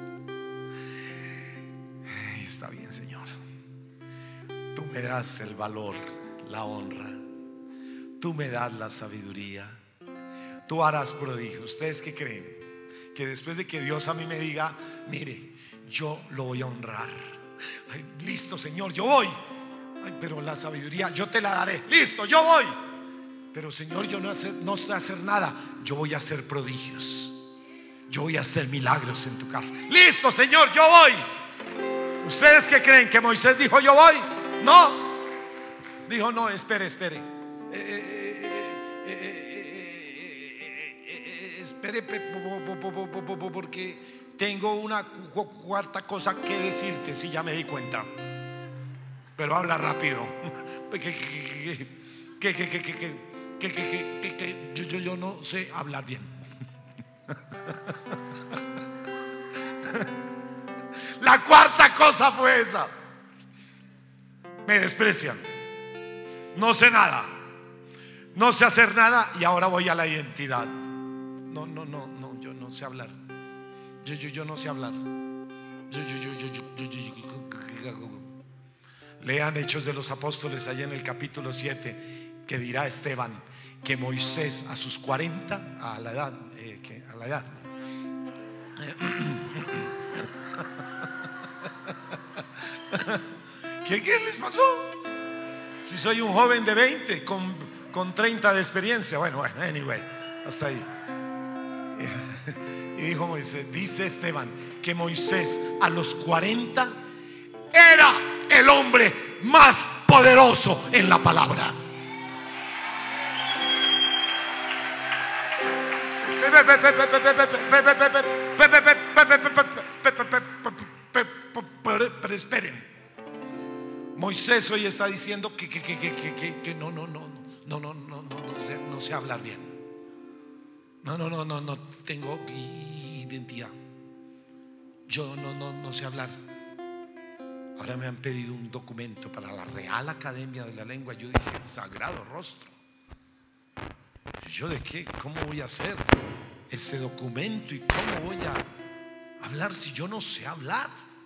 Está bien, Señor. Tú me das el valor, la honra. Tú me das la sabiduría. Tú harás prodigio. ¿Ustedes qué creen? Que después de que Dios a mí me diga, mire, yo lo voy a honrar. Ay, listo, Señor, yo voy. Ay, pero la sabiduría yo te la daré. Listo, yo voy. Pero Señor, yo no sé hacer nada. Yo voy a hacer prodigios. Yo voy a hacer milagros en tu casa. Listo, Señor, yo voy. ¿Ustedes qué creen? ¿Que Moisés dijo yo voy? No. Dijo no, espere. Espere, porque tengo una cuarta cosa que decirte. Si ya me di cuenta. Pero habla rápido. Yo no sé hablar bien. La cuarta cosa fue esa. Me desprecian. No sé nada. No sé hacer nada. Y ahora voy a la identidad. No, yo no sé hablar. Yo no sé hablar. Lean Hechos de los Apóstoles allá en el capítulo 7, que dirá Esteban que Moisés a sus 40, a la edad ¿Qué les pasó? Si soy un joven de 20 con 30 de experiencia. Bueno, anyway, hasta ahí. Y dijo Moisés, dice Esteban que Moisés a los 40 era el hombre más poderoso en la palabra. Pero esperen. Moisés hoy está diciendo que no sé hablar bien. No tengo identidad. Yo no sé hablar. Ahora me han pedido un documento para la Real Academia de la Lengua. Yo dije, sagrado rostro. ¿Yo de qué? ¿Cómo voy a hacer ese documento? ¿Y cómo voy a hablar si yo no sé hablar?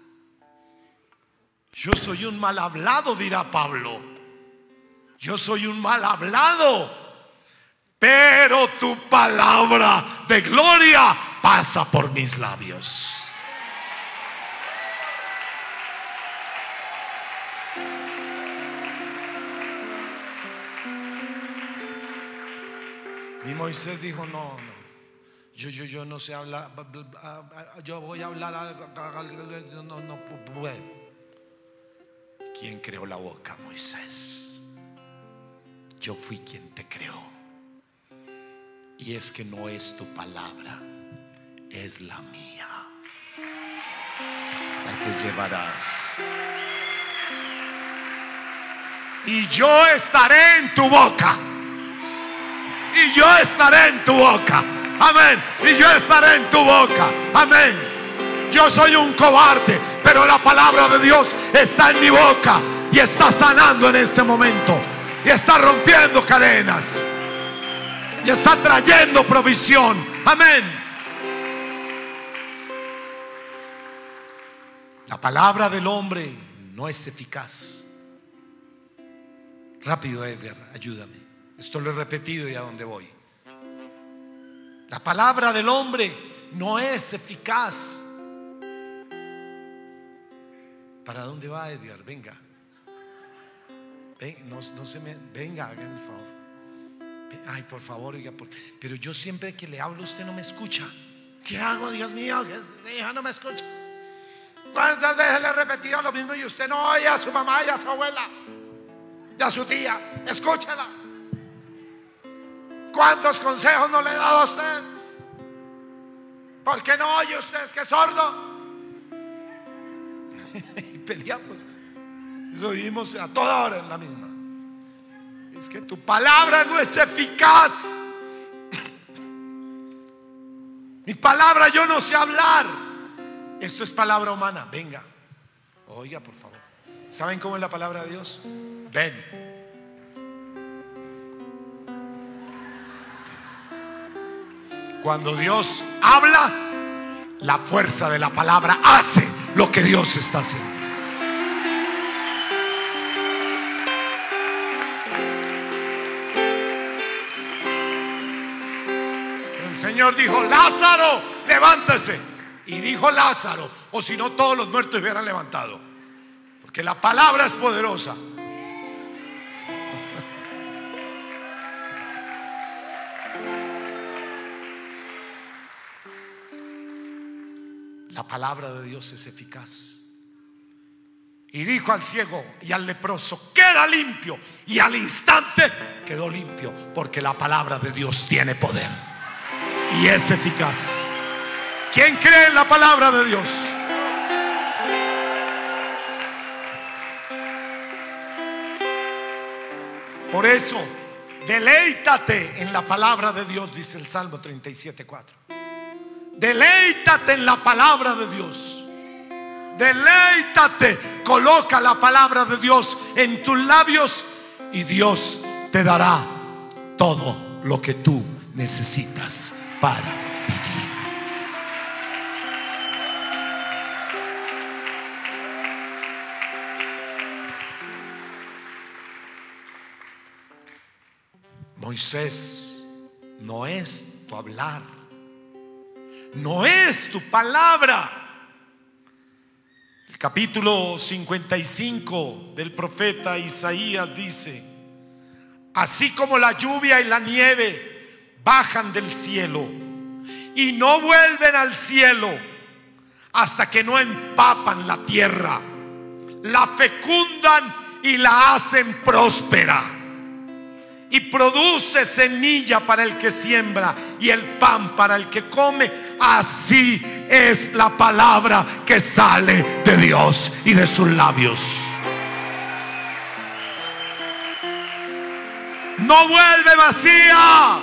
Yo soy un mal hablado, dirá Pablo. Yo soy un mal hablado, pero tu palabra de gloria pasa por mis labios. Y Moisés dijo, no, yo no sé hablar, yo voy a hablar algo, no puedo. ¿Quién creó la boca? Moisés. Yo fui quien te creó. Y es que no es tu palabra, es la mía, la que llevarás. Y yo estaré en tu boca. Y yo estaré en tu boca. Amén. Y yo estaré en tu boca. Amén. Yo soy un cobarde, pero la palabra de Dios está en mi boca y está sanando en este momento. Y está rompiendo cadenas. Y está trayendo provisión. Amén. La palabra del hombre no es eficaz. Rápido, Edgar, ayúdame. Esto lo he repetido y a dónde voy. La palabra del hombre no es eficaz. ¿Para dónde va, Edgar? Venga. No se me, venga, hagan el favor. Ay, por favor, oiga, pero yo siempre que le hablo usted no me escucha. ¿Qué hago, Dios mío? Que esta hija no me escucha. ¿Cuántas veces le he repetido lo mismo y usted no oye a su mamá y a su abuela y a su tía? Escúchela. ¿Cuántos consejos no le he dado a usted? ¿Por qué no oye usted? ¿Es que es sordo? Y peleamos. Eso vivimos a toda hora en la misma. Es que tu palabra no es eficaz. Mi palabra yo no sé hablar. Esto es palabra humana. Venga, oiga, por favor. ¿Saben cómo es la palabra de Dios? Ven. Cuando Dios habla, la fuerza de la palabra hace lo que Dios está haciendo. El Señor dijo: Lázaro, levántese. Y dijo Lázaro, o si no todos los muertos hubieran levantado, porque la palabra es poderosa. La palabra de Dios es eficaz. Y dijo al ciego y al leproso: queda limpio. Y al instante quedó limpio, porque la palabra de Dios tiene poder y es eficaz. ¿Quién cree en la palabra de Dios? Por eso, deleítate en la palabra de Dios, dice el Salmo 37:4. Deleítate en la palabra de Dios. Deleítate. Coloca la palabra de Dios en tus labios y Dios te dará todo lo que tú necesitas para vivir. Moisés, no es tu hablar, no es tu palabra. El capítulo 55 del profeta Isaías dice: así como la lluvia y la nieve bajan del cielo y no vuelven al cielo hasta que no empapan la tierra, la fecundan y la hacen próspera, y produce semilla para el que siembra y el pan para el que come. Así es la palabra que sale de Dios y de sus labios. No vuelve vacía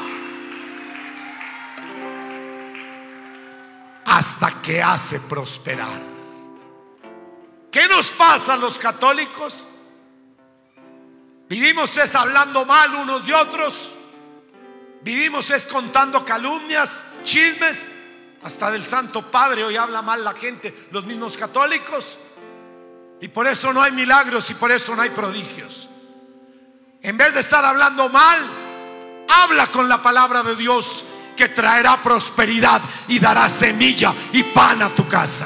hasta que hace prosperar. ¿Qué nos pasa a los católicos? Vivimos es hablando mal unos de otros. Vivimos es contando calumnias, chismes. Hasta del Santo Padre hoy habla mal la gente, los mismos católicos. Y por eso no hay milagros y por eso no hay prodigios. En vez de estar hablando mal, habla con la palabra de Dios, que traerá prosperidad y dará semilla y pan a tu casa.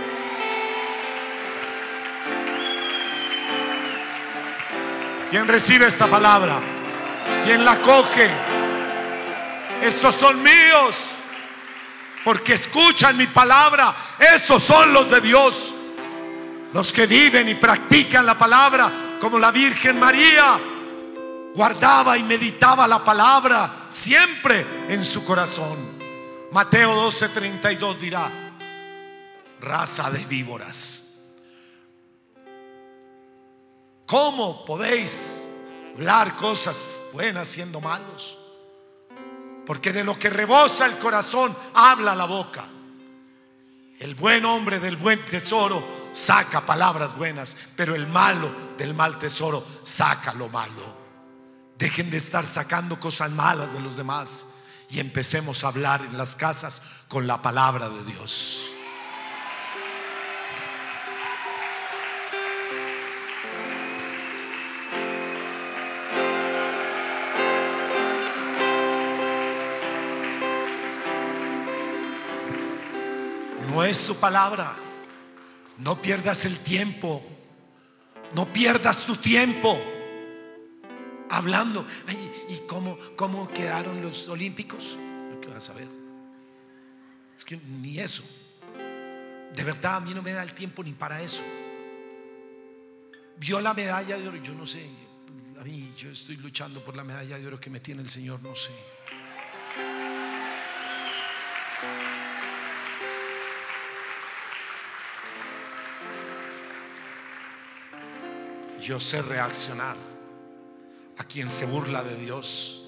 ¿Quién recibe esta palabra? ¿Quién la coge? Estos son míos, porque escuchan mi palabra. Esos son los de Dios, los que viven y practican la palabra, como la Virgen María. Guardaba y meditaba la palabra siempre en su corazón. Mateo 12:32 dirá: raza de víboras, ¿cómo podéis hablar cosas buenas siendo malos? Porque de lo que rebosa el corazón habla la boca. El buen hombre del buen tesoro saca palabras buenas, pero el malo del mal tesoro saca lo malo. Dejen de estar sacando cosas malas de los demás y empecemos a hablar en las casas con la palabra de Dios. tomes tu palabra. No pierdas el tiempo. No pierdas tu tiempo hablando. Ay, ¿y cómo quedaron los olímpicos? ¿Qué vas a ver? Es que ni eso. De verdad, a mí no me da el tiempo ni para eso. Vio la medalla de oro. Yo no sé. A mí, yo estoy luchando por la medalla de oro que me tiene el Señor. No sé. Yo sé reaccionar a quien se burla de Dios,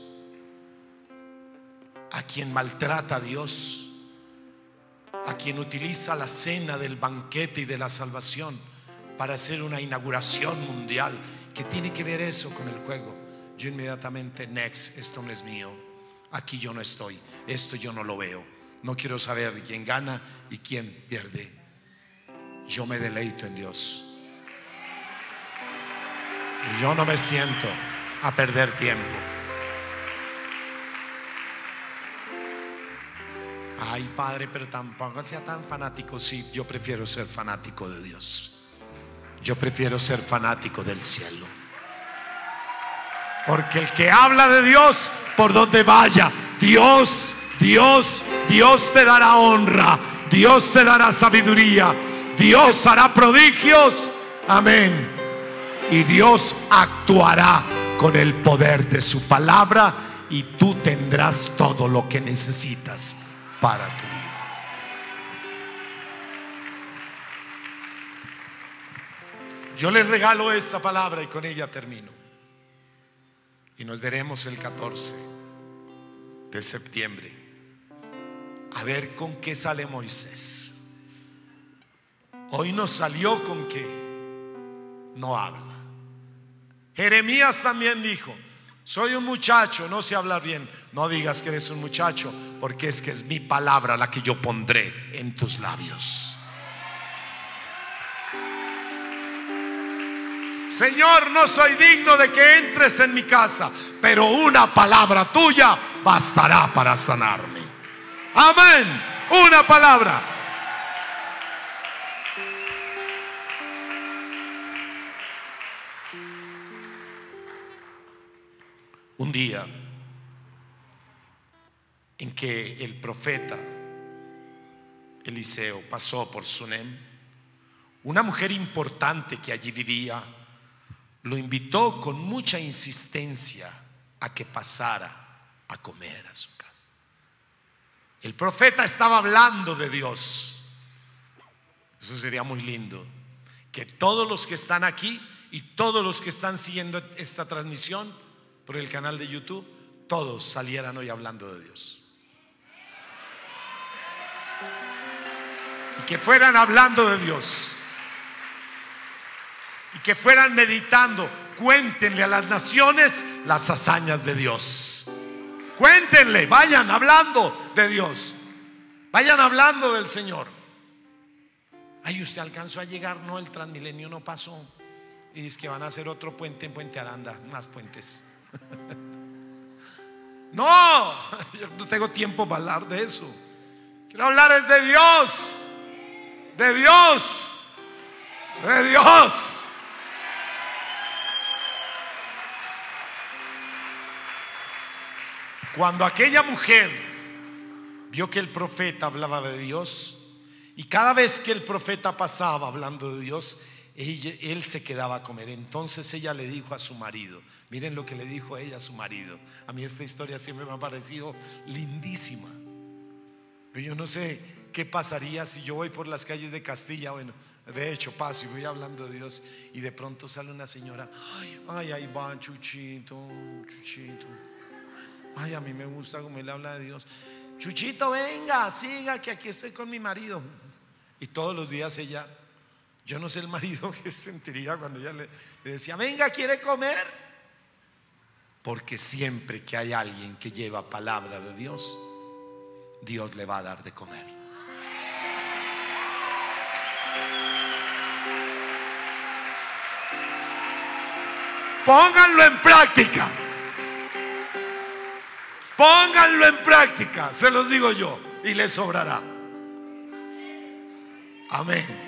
a quien maltrata a Dios, a quien utiliza la cena del banquete y de la salvación para hacer una inauguración mundial. ¿Qué tiene que ver eso con el juego? Yo inmediatamente, next, esto no es mío, aquí yo no estoy, esto yo no lo veo, no quiero saber quién gana y quién pierde. Yo me deleito en Dios. Yo no me siento a perder tiempo. Ay, Padre, pero tampoco sea tan fanático. Sí, yo prefiero ser fanático de Dios. Yo prefiero ser fanático del cielo. Porque el que habla de Dios, por donde vaya, Dios te dará honra, Dios te dará sabiduría, Dios hará prodigios. Amén. Y Dios actuará con el poder de su palabra, y tú tendrás todo lo que necesitas para tu vida. Yo les regalo esta palabra y con ella termino. Y nos veremos el 14 de septiembre a ver con qué sale Moisés. Hoy nos salió con que no habla. Jeremías también dijo: soy un muchacho, no sé hablar bien. No digas que eres un muchacho, porque es que es mi palabra la que yo pondré en tus labios. Señor, no soy digno de que entres en mi casa, pero una palabra tuya bastará para sanarme. Amén. Una palabra. Un día en que el profeta Eliseo pasó por Sunem, una mujer importante que allí vivía lo invitó con mucha insistencia a que pasara a comer a su casa. El profeta estaba hablando de Dios. Eso sería muy lindo, que todos los que están aquí y todos los que están siguiendo esta transmisión por el canal de YouTube, todos salieran hoy hablando de Dios. Y que fueran hablando de Dios. Y que fueran meditando. Cuéntenle a las naciones las hazañas de Dios. Cuéntenle, vayan hablando de Dios. Vayan hablando del Señor. Ay, usted alcanzó a llegar. No, el Transmilenio no pasó. Y dice que van a hacer otro puente en Puente Aranda. Más puentes. No, yo no tengo tiempo para hablar de eso. Quiero hablar es de Dios. De Dios. De Dios. Cuando aquella mujer vio que el profeta hablaba de Dios, y cada vez que el profeta pasaba hablando de Dios, él se quedaba a comer. Entonces ella le dijo a su marido, miren lo que le dijo ella a su marido. A mí esta historia siempre me ha parecido lindísima. Pero yo no sé qué pasaría si yo voy por las calles de Castilla. Bueno, de hecho paso y voy hablando de Dios, y de pronto sale una señora: ay, ahí va Chuchito, Chuchito. Ay, a mí me gusta como él habla de Dios. Chuchito, venga, siga, que aquí estoy con mi marido. Y todos los días ella, yo no sé el marido que sentiría cuando ella le decía: venga, ¿quiere comer? Porque siempre que hay alguien que lleva palabra de Dios, Dios le va a dar de comer. Pónganlo en práctica. Pónganlo en práctica, se los digo yo, y les sobrará. Amén.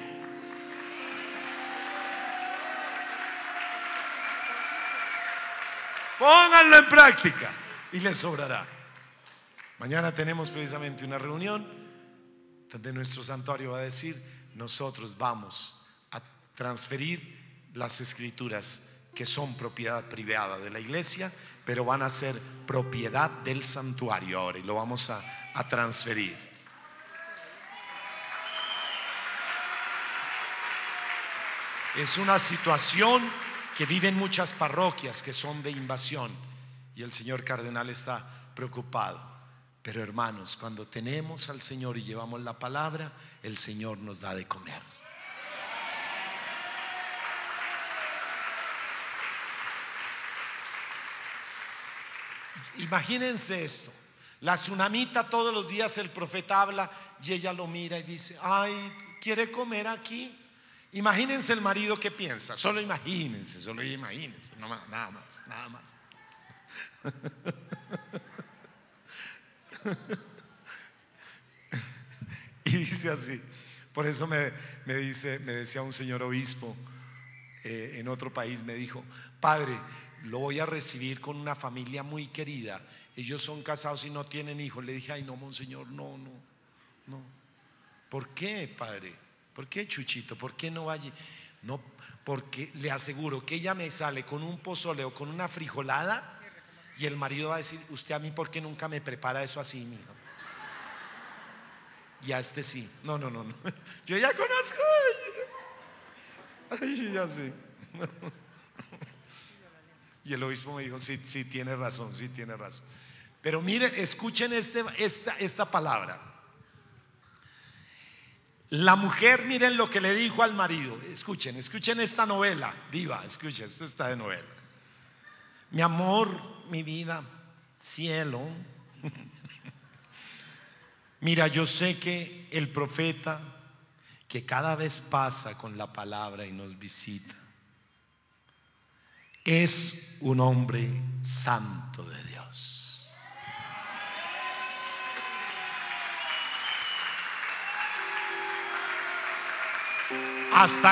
Pónganlo en práctica y les sobrará. Mañana tenemos precisamente una reunión donde nuestro santuario va a decir: nosotros vamos a transferir las escrituras que son propiedad privada de la iglesia, pero van a ser propiedad del santuario ahora, y lo vamos a transferir. Es una situación que viven muchas parroquias que son de invasión, y el señor cardenal está preocupado. Pero hermanos, cuando tenemos al Señor y llevamos la palabra, el Señor nos da de comer. Imagínense esto: la tsunamita, todos los días el profeta habla y ella lo mira y dice: ay, ¿quiere comer aquí? Imagínense el marido que piensa. Solo imagínense, no más, nada más. Y dice así. Por eso me decía un señor obispo en otro país, me dijo: padre, lo voy a recibir con una familia muy querida, ellos son casados y no tienen hijos. Le dije: ay, no, monseñor, no. ¿Por qué, padre? ¿Por qué, Chuchito? ¿Por qué no vaya? No, porque le aseguro que ella me sale con un pozole o con una frijolada, y el marido va a decir: usted a mí, ¿por qué nunca me prepara eso así, mijo? Y a este sí. No. Yo ya conozco. Ay, yo ya sé. Y el obispo me dijo: sí, tiene razón. Pero miren, escuchen esta palabra. La mujer, miren lo que le dijo al marido. Escuchen esta novela, diva, escuchen, esto está de novela. Mi amor, mi vida, cielo. Mira, yo sé que el profeta que cada vez pasa con la palabra y nos visita es un hombre santo de Dios. Hasta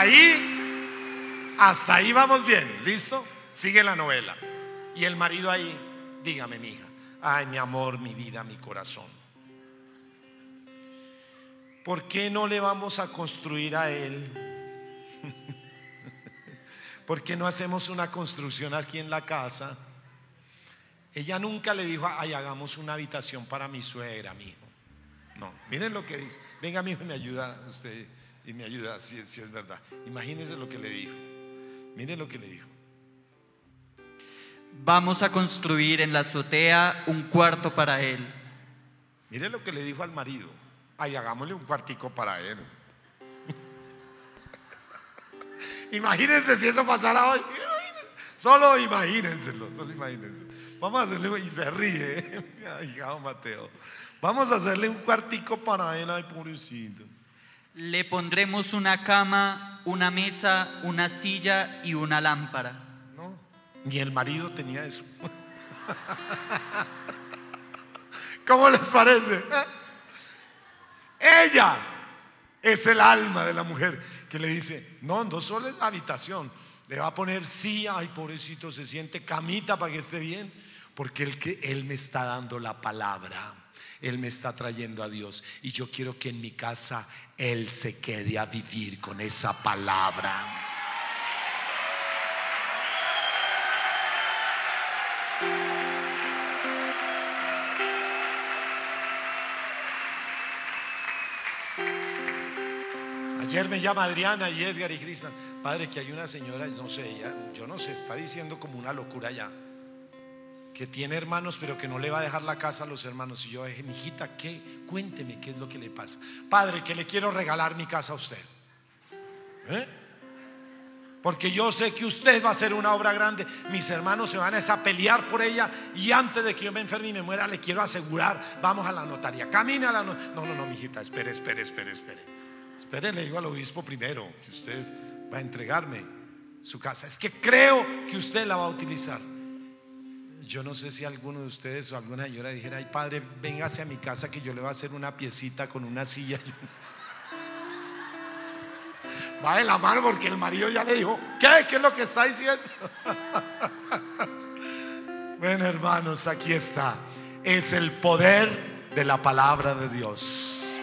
ahí vamos bien, ¿listo? Sigue la novela. Y el marido ahí: dígame, mija. Ay, mi amor, mi vida, mi corazón, ¿por qué no le vamos a construir a él? ¿Por qué no hacemos una construcción aquí en la casa? Ella nunca le dijo: ay, hagamos una habitación para mi suegra, mijo. No, miren lo que dice. Venga, mijo, y me ayuda usted. Y me ayuda, si es verdad. Imagínense lo que le dijo. Miren lo que le dijo: vamos a construir en la azotea un cuarto para él. Miren lo que le dijo al marido: ay, hagámosle un cuartico para él. Imagínense si eso pasara hoy. Solo imagínenselo. Vamos a hacerle, y se ríe. Ay, Mateo. Vamos a hacerle un cuartico para él. Ay, pobrecito. Le pondremos una cama, una mesa, una silla y una lámpara. No, ni el marido tenía eso. ¿Cómo les parece? Ella es el alma de la mujer que le dice: no solo es la habitación, le va a poner silla. Ay, pobrecito, se siente, camita para que esté bien, porque él me está dando la palabra, él me está trayendo a Dios, y yo quiero que en mi casa él se quede a vivir con esa palabra. Ayer me llama Adriana y Edgar y Cristian: padre, que hay una señora, no sé, yo no sé, está diciendo como una locura ya, que tiene hermanos pero que no le va a dejar la casa a los hermanos. Y yo dije: mijita, cuénteme qué es lo que le pasa. Padre, que le quiero regalar mi casa a usted, porque yo sé que usted va a hacer una obra grande. Mis hermanos se van a pelear por ella, y antes de que yo me enferme y me muera, le quiero asegurar, vamos a la notaría, camine a la notaría. No, mijita, espere, le digo al obispo primero que usted va a entregarme su casa. Es que creo que usted la va a utilizar. Yo no sé si alguno de ustedes o alguna señora dijera: ay, padre, véngase a mi casa que yo le voy a hacer una piecita con una silla. Va de la mano porque el marido ya le dijo, ¿qué? ¿Qué es lo que está diciendo? Bueno, hermanos, aquí está. Es el poder de la palabra de Dios.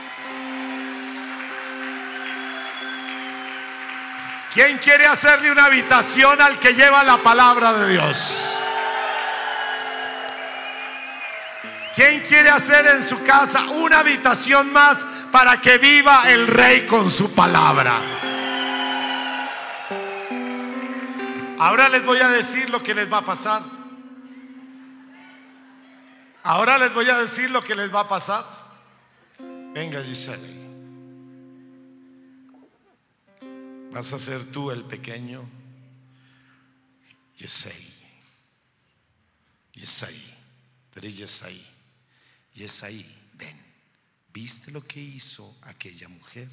¿Quién quiere hacerle una habitación al que lleva la palabra de Dios? ¿Quién quiere hacer en su casa una habitación más para que viva el Rey con su palabra? Ahora les voy a decir lo que les va a pasar. Ahora les voy a decir lo que les va a pasar. Venga, Giselle. Vas a ser tú el pequeño Yesai. Yesai. Tú eres Yesai. Yesai, ven. ¿Viste lo que hizo aquella mujer?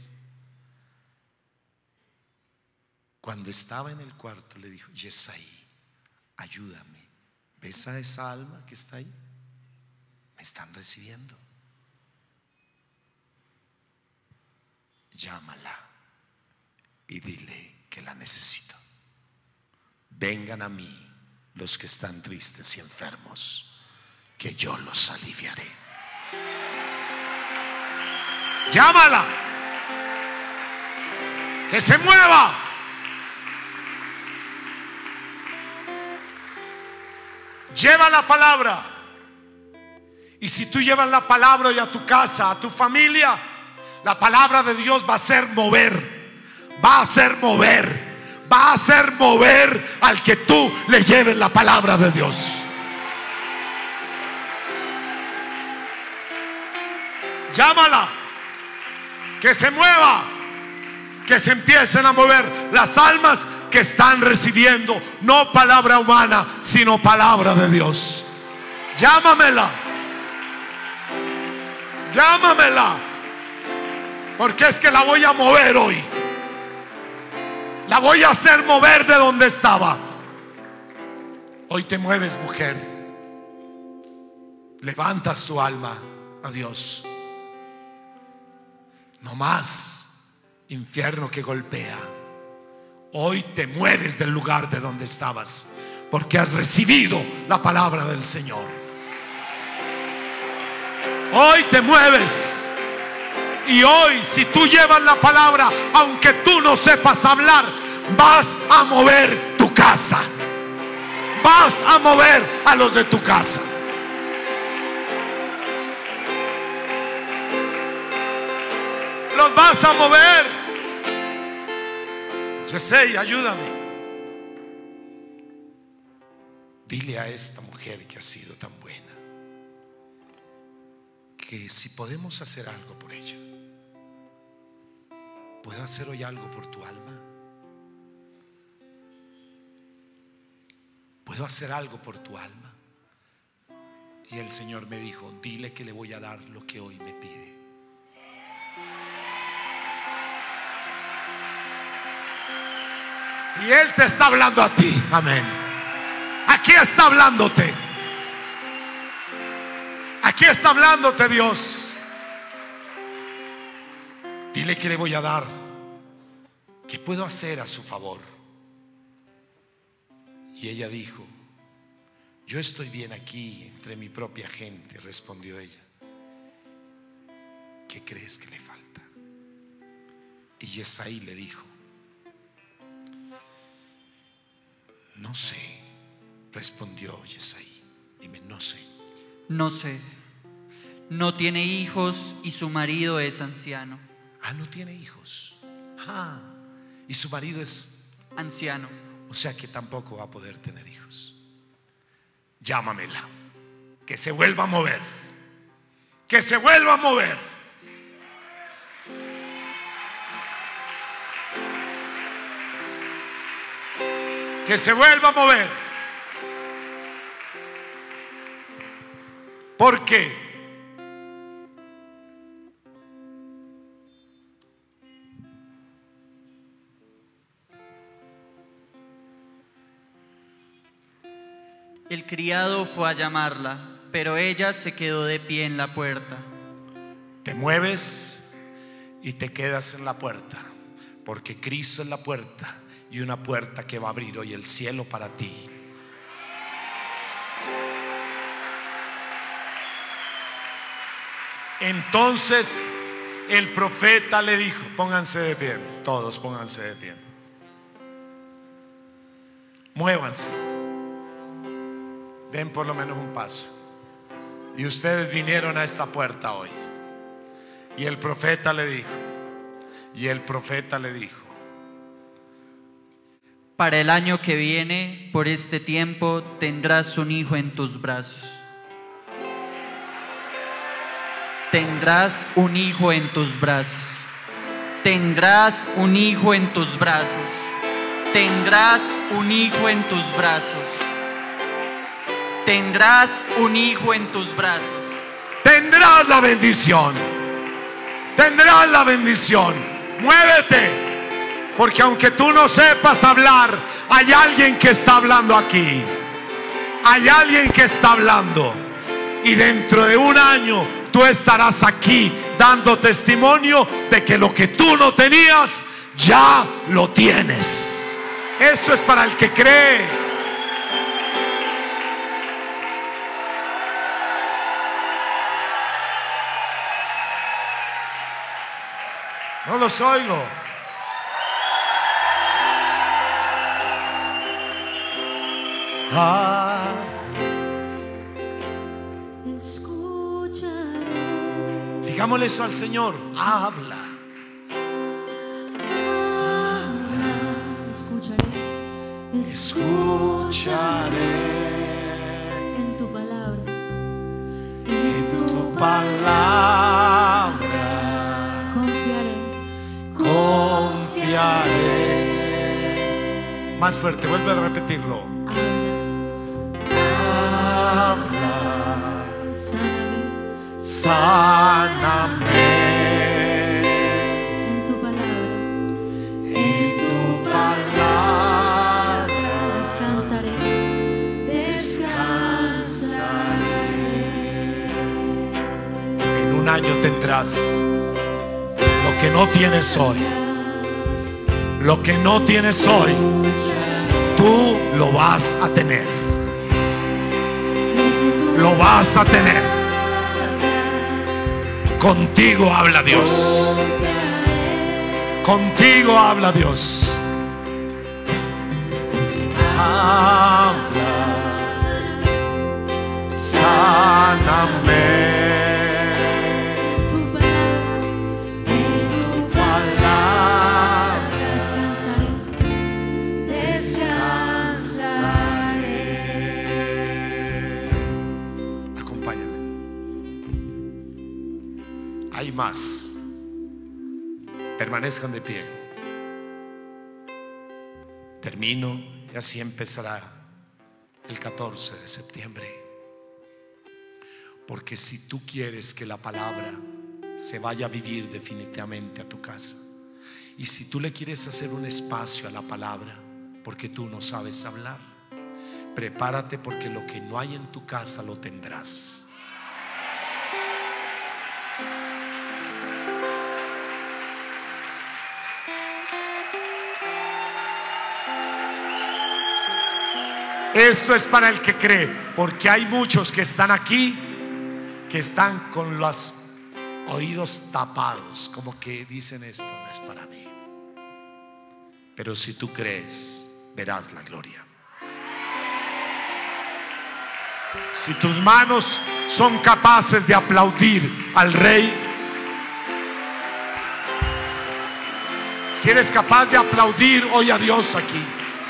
Cuando estaba en el cuarto le dijo, Yesai, ayúdame. ¿Ves a esa alma que está ahí? Me están recibiendo. Llámala y dile que la necesito. Vengan a mí los que están tristes y enfermos, que yo los aliviaré. Llámala, que se mueva. Lleva la palabra. Y si tú llevas la palabra y a tu casa, a tu familia, la palabra de Dios va a hacer mover. Va a hacer mover. Va a hacer mover al que tú le lleves la palabra de Dios. Llámala, que se mueva, que se empiecen a mover las almas que están recibiendo no palabra humana, sino palabra de Dios. Llámamela, llámamela, porque es que la voy a mover hoy. La voy a hacer mover de donde estaba. Hoy te mueves, mujer. Levantas tu alma a Dios. No más infierno que golpea. Hoy te mueves del lugar de donde estabas, porque has recibido la palabra del Señor. Hoy te mueves. Y hoy, si tú llevas la palabra, aunque tú no sepas hablar, vas a mover tu casa. Vas a mover a los de tu casa. Los vas a mover. Yesei, ayúdame. Dile a esta mujer que ha sido tan buena, que si podemos hacer algo por ella. ¿Puedo hacer hoy algo por tu alma? ¿Puedo hacer algo por tu alma? Y el Señor me dijo, dile que le voy a dar lo que hoy me pide. Y Él te está hablando a ti. Amén. Aquí está hablándote. Aquí está hablándote Dios. Dile que le voy a dar. ¿Qué puedo hacer a su favor? Y ella dijo, yo estoy bien aquí entre mi propia gente. Respondió ella. ¿Qué crees que le falta? Y Yesai le dijo, no sé. Respondió Yesai. Dime, no sé. No sé. No tiene hijos y su marido es anciano. Ah, no tiene hijos. Ah, y su marido es anciano. O sea que tampoco va a poder tener hijos. Llámamela, que se vuelva a mover. Que se vuelva a mover. Que se vuelva a mover. ¿Por qué? El criado fue a llamarla, pero ella se quedó de pie en la puerta. Te mueves y te quedas en la puerta, porque Cristo es la puerta, y una puerta que va a abrir hoy el cielo para ti. Entonces el profeta le dijo, pónganse de pie, todos pónganse de pie, muévanse, den por lo menos un paso. Y ustedes vinieron a esta puerta hoy. Y el profeta le dijo, para el año que viene, por este tiempo, tendrás un hijo en tus brazos. Tendrás un hijo en tus brazos. Tendrás un hijo en tus brazos. Tendrás un hijo en tus brazos. Tendrás un hijo en tus brazos. Tendrás la bendición. Tendrás la bendición. Muévete, porque aunque tú no sepas hablar, hay alguien que está hablando aquí. Hay alguien que está hablando. Y dentro de un año tú estarás aquí dando testimonio de que lo que tú no tenías, ya lo tienes. Esto es para el que cree. No los oigo. Digámosle eso al Señor. Habla. Escucharé en tu palabra. En tu palabra. Confiaré. Más fuerte, vuelve a repetirlo. Habla. Sáname. En tu palabra. En tu palabra. Descansaré. Descansaré. En un año tendrás lo que no tienes hoy. Lo que no tienes hoy, tú lo vas a tener. Lo vas a tener. Contigo habla Dios. Contigo habla Dios. Habla. Sáname. Acompáñame. Hay más. Permanezcan de pie. Termino y así empezará el 14 de septiembre. Porque si tú quieres que la palabra se vaya a vivir definitivamente a tu casa, y si tú le quieres hacer un espacio a la palabra, porque tú no sabes hablar, prepárate, porque lo que no hay en tu casa lo tendrás. Esto es para el que cree, porque hay muchos que están aquí, que están con los oídos tapados, como que dicen: esto no es para mí. Pero si tú crees, verás la gloria. Si tus manos son capaces de aplaudir al Rey, si eres capaz de aplaudir hoy a Dios aquí,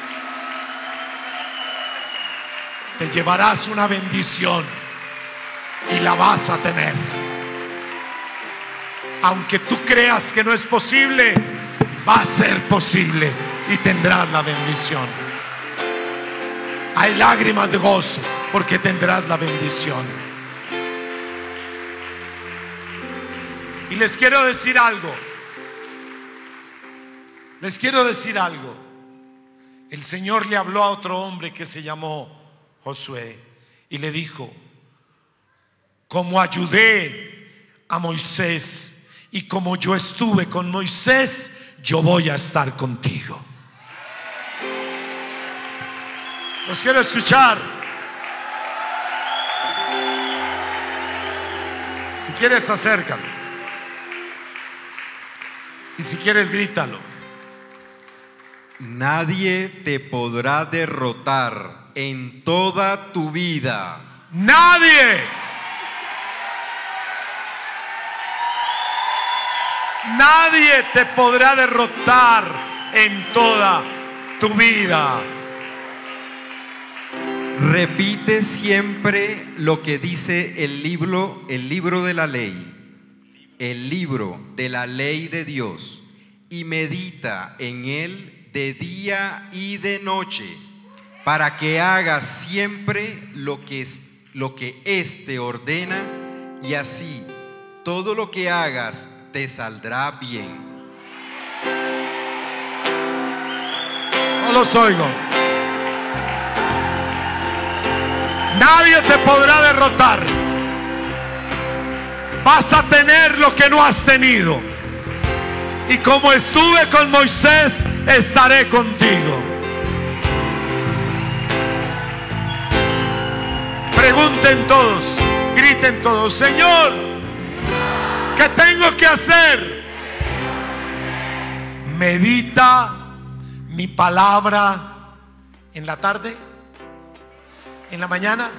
te llevarás una bendición y la vas a tener. Aunque tú creas que no es posible, va a ser posible y tendrás la bendición. Hay lágrimas de gozo porque tendrás la bendición. Y les quiero decir algo. Les quiero decir algo. El Señor le habló a otro hombre que se llamó Josué y le dijo: como ayudé a Moisés y como yo estuve con Moisés, yo voy a estar contigo. Los quiero escuchar. Si quieres, acércalo. Y si quieres, grítalo. Nadie te podrá derrotar en toda tu vida. Nadie. Nadie te podrá derrotar en toda tu vida. Repite siempre lo que dice el libro de la ley, el libro de la ley de Dios, y medita en él de día y de noche, para que hagas siempre lo que éste ordena, y así todo lo que hagas te saldrá bien. No los oigo. Nadie te podrá derrotar. Vas a tener lo que no has tenido. Y como estuve con Moisés, estaré contigo. Pregunten todos, griten todos: Señor, ¿qué tengo que hacer? Medita mi palabra en la tarde, en la mañana,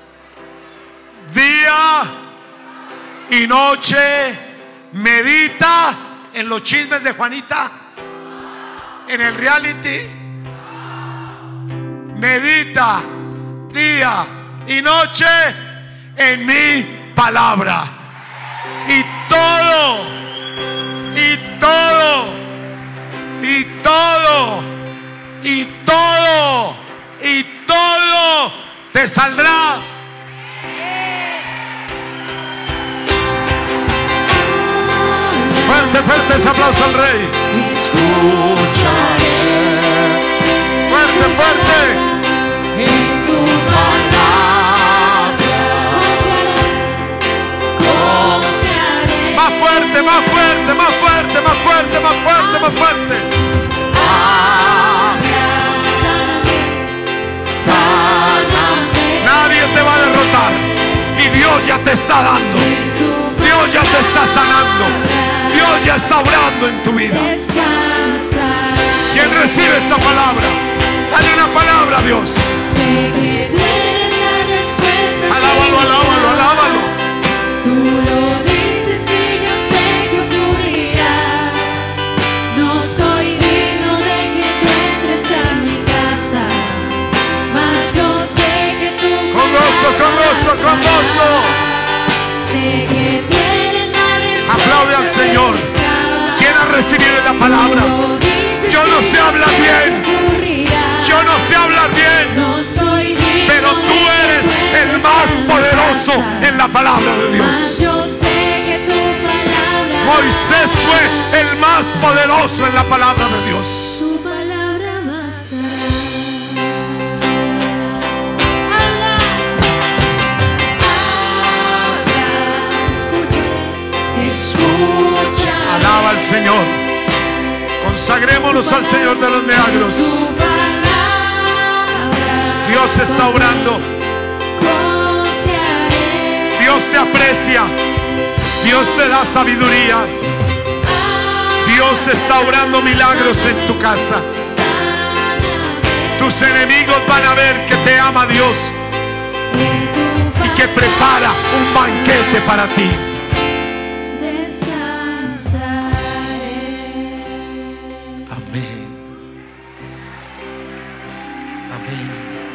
día y noche. Medita en los chismes de Juanita, en el reality. Medita día y noche en mi palabra. Y todo, y todo, y todo, y todo, y todo te saldrá. Fuerte, fuerte ese aplauso al Rey. Escucharé. Fuerte, fuerte. En tu palabra confiaré. Más fuerte, más fuerte, más fuerte, más fuerte, más fuerte, más fuerte. Sáname. Nadie te va a derrotar. Y Dios ya te está dando. Dios ya te está sanando. Dios ya está obrando en tu vida. ¿Quién recibe esta palabra? Dale una palabra a Dios. Sé que tienes la respuesta. Alábalo, alábalo, alábalo. Tú lo dices y yo sé que ocurrirá. No soy digno de que tú entres a mi casa, mas yo sé que tú Con gozo, con gozo, con gozo. Sé que tienes la respuesta. Aplaude al Señor. ¿Quién ha recibido la palabra? Yo no sé hablar bien. Yo no sé hablar bien. Pero tú eres el más poderoso en la palabra de Dios. Moisés fue el más poderoso en la palabra de Dios. Tu palabra bastará. Escucha. Alaba al Señor. Consagrémonos al Señor de los milagros. Dios está obrando. Dios te aprecia. Dios te da sabiduría. Dios está obrando milagros en tu casa. Tus enemigos van a ver que te ama Dios y que prepara un banquete para ti. Amén. Amén.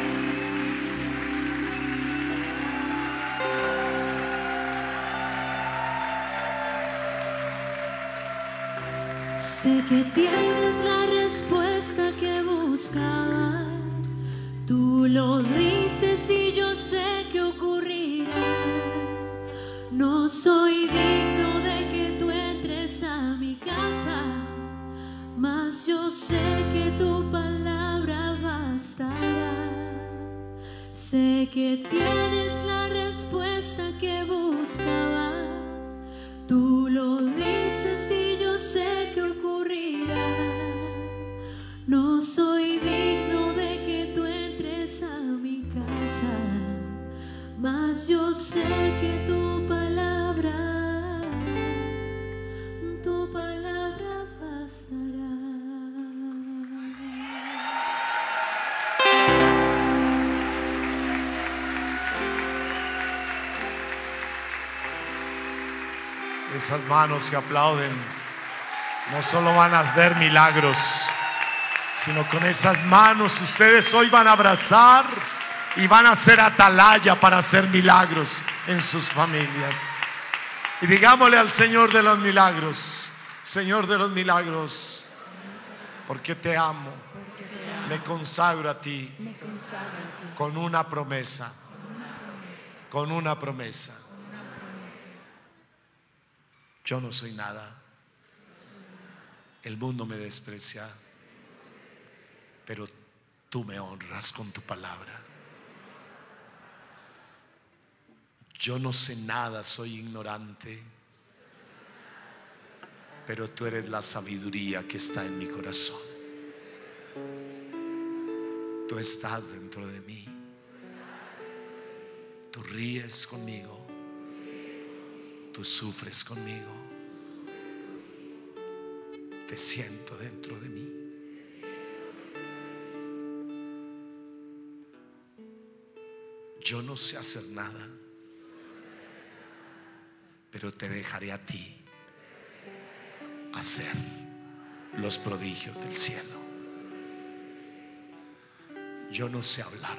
Sé que tienes la respuesta que buscaba. Tú lo dices y yo sé que ocurrirá. No soy digno de que tú entres a mi casa, mas yo sé que tu palabra bastará. Sé que tienes la respuesta que buscaba. Tú lo dices. No soy digno de que tú entres a mi casa, mas yo sé que tu palabra bastará. Esas manos que aplauden no solo van a ver milagros, sino con esas manos ustedes hoy van a abrazar y van a ser atalaya para hacer milagros en sus familias. Y digámosle al Señor de los milagros: Señor de los milagros, porque te amo, me consagro a ti con una promesa, con una promesa. Yo no soy nada, el mundo me desprecia, pero tú me honras con tu palabra. Yo no sé nada, soy ignorante, pero tú eres la sabiduría que está en mi corazón. Tú estás dentro de mí. Tú ríes conmigo. Tú sufres conmigo. Te siento dentro de mí. Yo no sé hacer nada, pero te dejaré a ti hacer los prodigios del cielo. Yo no sé hablar,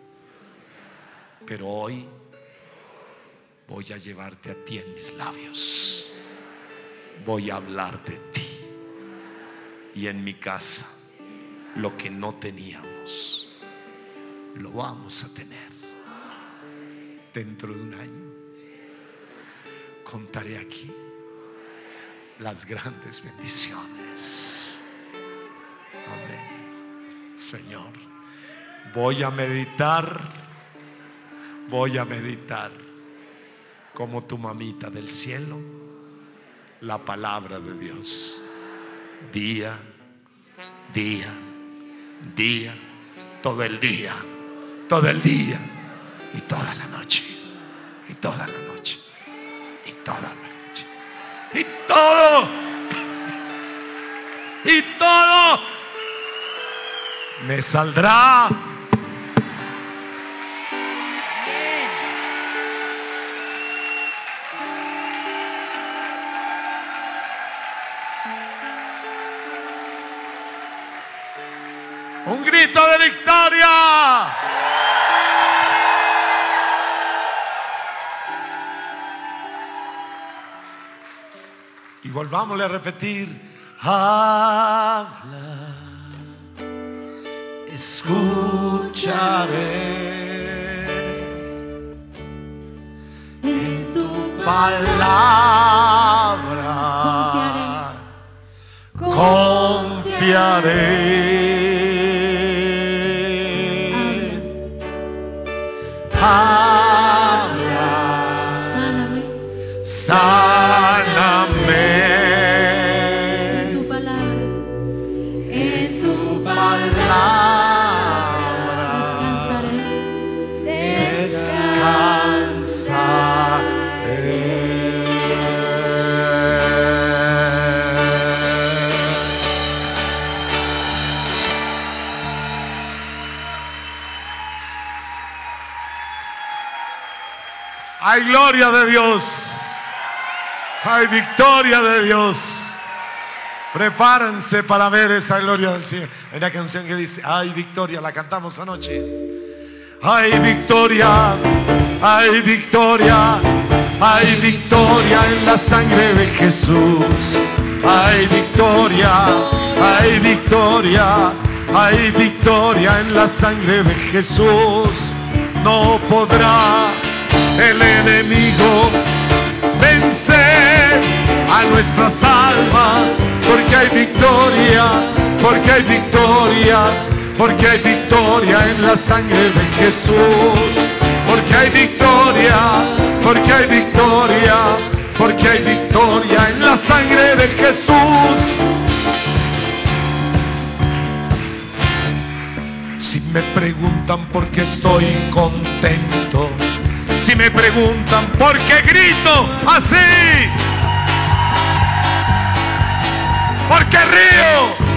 pero hoy voy a llevarte a ti en mis labios. Voy a hablar de ti. Y en mi casa, lo que no teníamos, lo vamos a tener. Dentro de un año contaré aquí las grandes bendiciones. Amén. Señor, voy a meditar como tu mamita del cielo la palabra de Dios. Día, todo el día y toda la noche, y toda la noche, y toda la noche, y todo me saldrá. Un grito de victoria. Y volvámosle a repetir: habla, escucharé en tu palabra, confiaré. Habla, sáname, en tu palabra, descansaré. Hay gloria de Dios, hay victoria de Dios. Prepárense para ver esa gloria del Señor. Hay una canción que dice: hay victoria, la cantamos anoche. Hay victoria, hay victoria, hay victoria en la sangre de Jesús. Hay victoria, hay victoria, hay victoria en la sangre de Jesús. No podrá el enemigo vencer a nuestras almas, porque hay victoria, porque hay victoria, porque hay victoria en la sangre de Jesús. Porque hay victoria, porque hay victoria, porque hay victoria en la sangre de Jesús. me preguntan por qué estoy contento, si me preguntan por qué grito así, por qué río,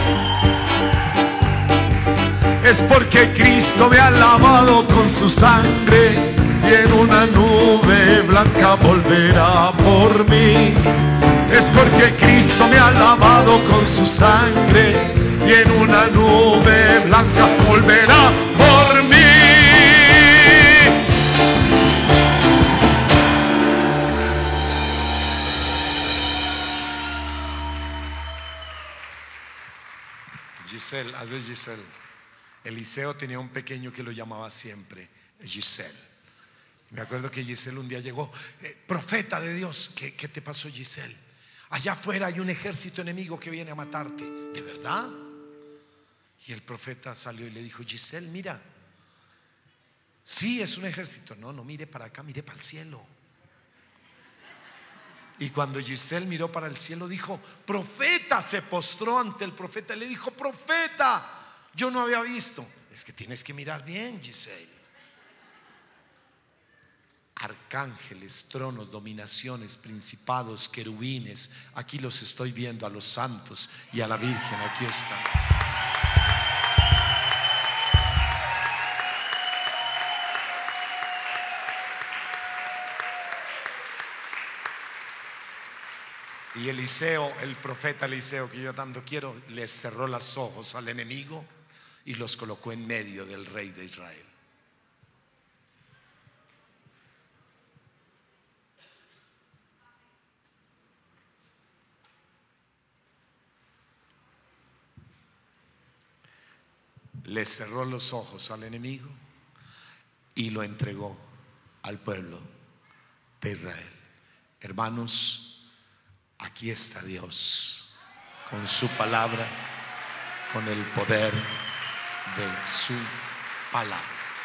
es porque Cristo me ha lavado con su sangre y en una nube blanca volverá por mí. Es porque Cristo me ha lavado con su sangre y en una nube blanca volverá por mí. Giselle, hazle Giselle. Eliseo tenía un pequeño que lo llamaba siempre Giselle. Me acuerdo que Giselle un día llegó, profeta de Dios. ¿Qué te pasó, Giselle? Allá afuera hay un ejército enemigo que viene a matarte. ¿De verdad? Y el profeta salió y le dijo, Giselle, mira, sí, es un ejército. No mire para acá, mire para el cielo. Y cuando Giselle miró para el cielo, dijo, profeta, se postró ante el profeta y le dijo, profeta, yo no había visto. Es que tienes que mirar bien, Giselle. Arcángeles, tronos, dominaciones, principados, querubines. Aquí los estoy viendo, a los santos y a la Virgen. Aquí están. Y Eliseo, el profeta Eliseo, que yo tanto quiero, les cerró los ojos al enemigo y los colocó en medio del rey de Israel. Le cerró los ojos al enemigo y lo entregó al pueblo de Israel. Hermanos, aquí está Dios con su palabra, con el poder de su palabra.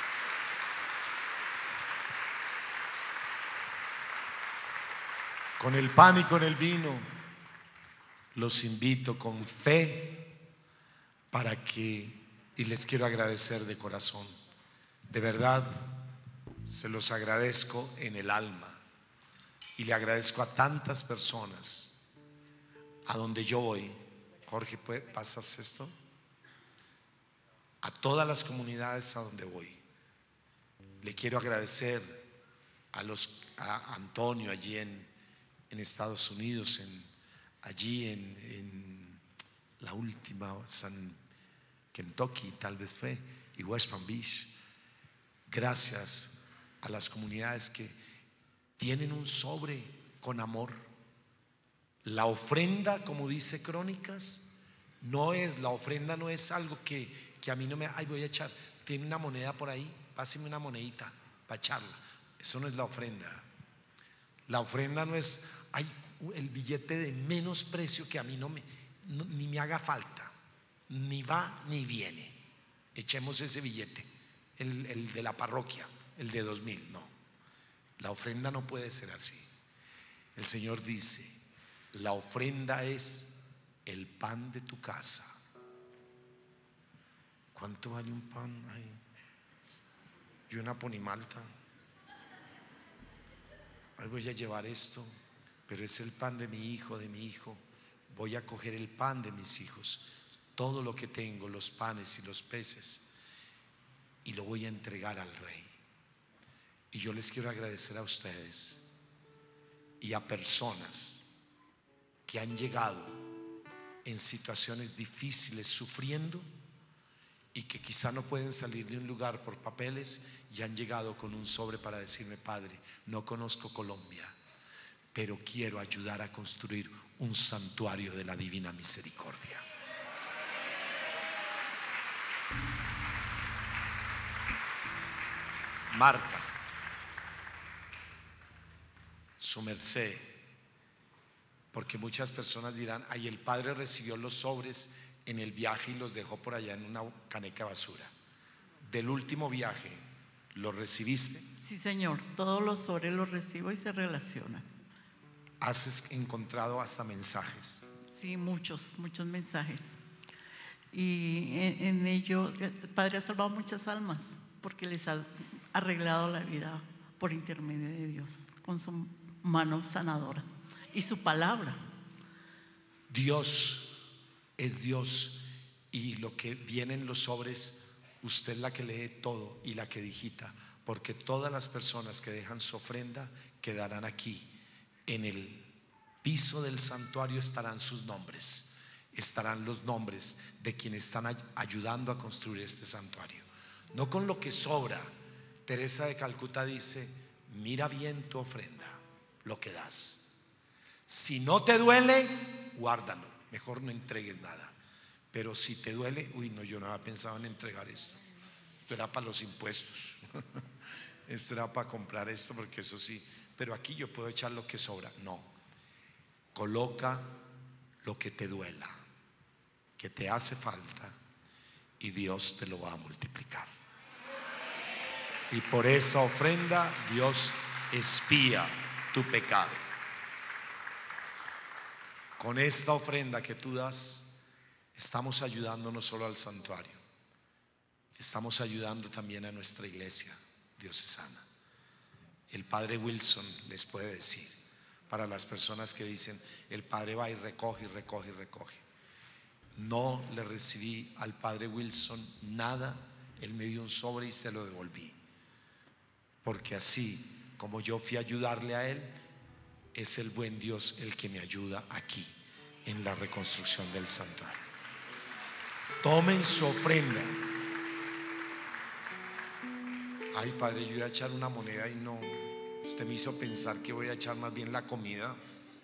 Con el pan y con el vino los invito con fe para que, y les quiero agradecer de corazón, de verdad se los agradezco en el alma, y le agradezco a tantas personas a donde yo voy. Jorge, ¿pasas esto? A todas las comunidades a donde voy. Le quiero agradecer a Antonio allí en Estados Unidos, allí en la última Kentucky tal vez fue, y West Palm Beach. Gracias a las comunidades que tienen un sobre con amor. La ofrenda, como dice Crónicas, la ofrenda no es algo que a mí no me, ay, voy a echar, tiene una moneda por ahí, páseme una monedita para echarla. Eso no es la ofrenda. La ofrenda no es, hay el billete de menos precio que a mí ni me haga falta, ni va ni viene. Echemos ese billete, el de la parroquia, el de 2000. No, la ofrenda no puede ser así. El Señor dice, la ofrenda es el pan de tu casa. ¿Cuánto vale un pan? Ay, y una ponimalta. Ay, voy a llevar esto, pero es el pan de mi hijo, Voy a coger el pan de mis hijos, todo lo que tengo, los panes y los peces, y lo voy a entregar al Rey. Y yo les quiero agradecer a ustedes y a personas que han llegado en situaciones difíciles, sufriendo, y que quizá no pueden salir de un lugar por papeles, y han llegado con un sobre para decirme, Padre, no conozco Colombia, pero quiero ayudar a construir un santuario de la divina misericordia. Marta, su merced, porque muchas personas dirán, ay, el Padre recibió los sobres en el viaje y los dejó por allá en una caneca de basura. Del último viaje, ¿los recibiste? Sí, Señor, todos los sobres los recibo y se relacionan. ¿Has encontrado hasta mensajes? Sí, muchos mensajes. y en ello el Padre ha salvado muchas almas porque les ha arreglado la vida por intermedio de Dios, con su mano sanadora y su palabra. Dios es Dios, y lo que viene en los sobres, usted es la que lee todo y la que digita, porque todas las personas que dejan su ofrenda quedarán aquí. En el piso del santuario estarán sus nombres, estarán los nombres de quienes están ayudando a construir este santuario. No con lo que sobra. Teresa de Calcuta dice: mira bien tu ofrenda, lo que das. Si no te duele, guárdalo, mejor no entregues nada. Pero si te duele, uy, no, yo no había pensado en entregar esto. Esto era para los impuestos. Esto era para comprar esto, porque eso sí. Pero aquí yo puedo echar lo que sobra. No, coloca lo que te duela, que te hace falta, y Dios te lo va a multiplicar. Y por esa ofrenda Dios expía tu pecado. Con esta ofrenda que tú das, estamos ayudando no solo al santuario, estamos ayudando también a nuestra iglesia diocesana. El padre Wilson les puede decir, para las personas que dicen: el padre va y recoge y recoge y recoge. No le recibí al padre Wilson nada, él me dio un sobre y se lo devolví, porque así como yo fui a ayudarle a él, es el buen Dios el que me ayuda aquí en la reconstrucción del santuario. Tomen su ofrenda. Ay, padre, yo iba a echar una moneda y no, usted me hizo pensar que voy a echar más bien la comida.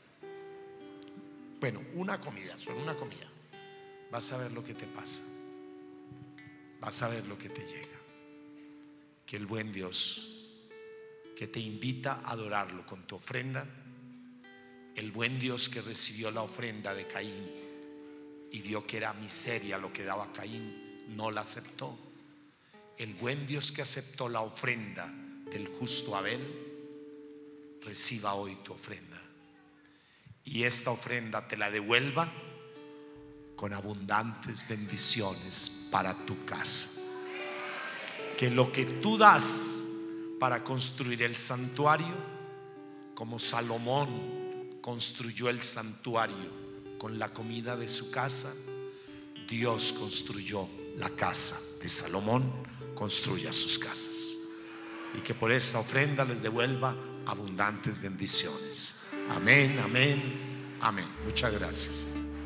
Bueno, una comida, solo una comida. Vas a ver lo que te pasa, vas a ver lo que te llega. Que el buen Dios, que te invita a adorarlo con tu ofrenda, el buen Dios que recibió la ofrenda de Caín y vio que era miseria lo que daba Caín, no la aceptó. El buen Dios que aceptó la ofrenda del justo Abel, reciba hoy tu ofrenda, y esta ofrenda te la devuelva con abundantes bendiciones para tu casa. Que lo que tú das para construir el santuario, como Salomón construyó el santuario con la comida de su casa, Dios construyó la casa de Salomón. Construya sus casas, y que por esta ofrenda les devuelva abundantes bendiciones. Amén, amén, amén. Muchas gracias.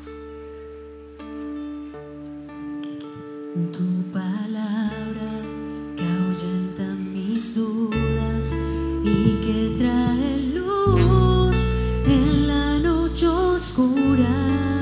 Tu palabra que ahuyenta mis dudas y que trae luz en la noche oscura.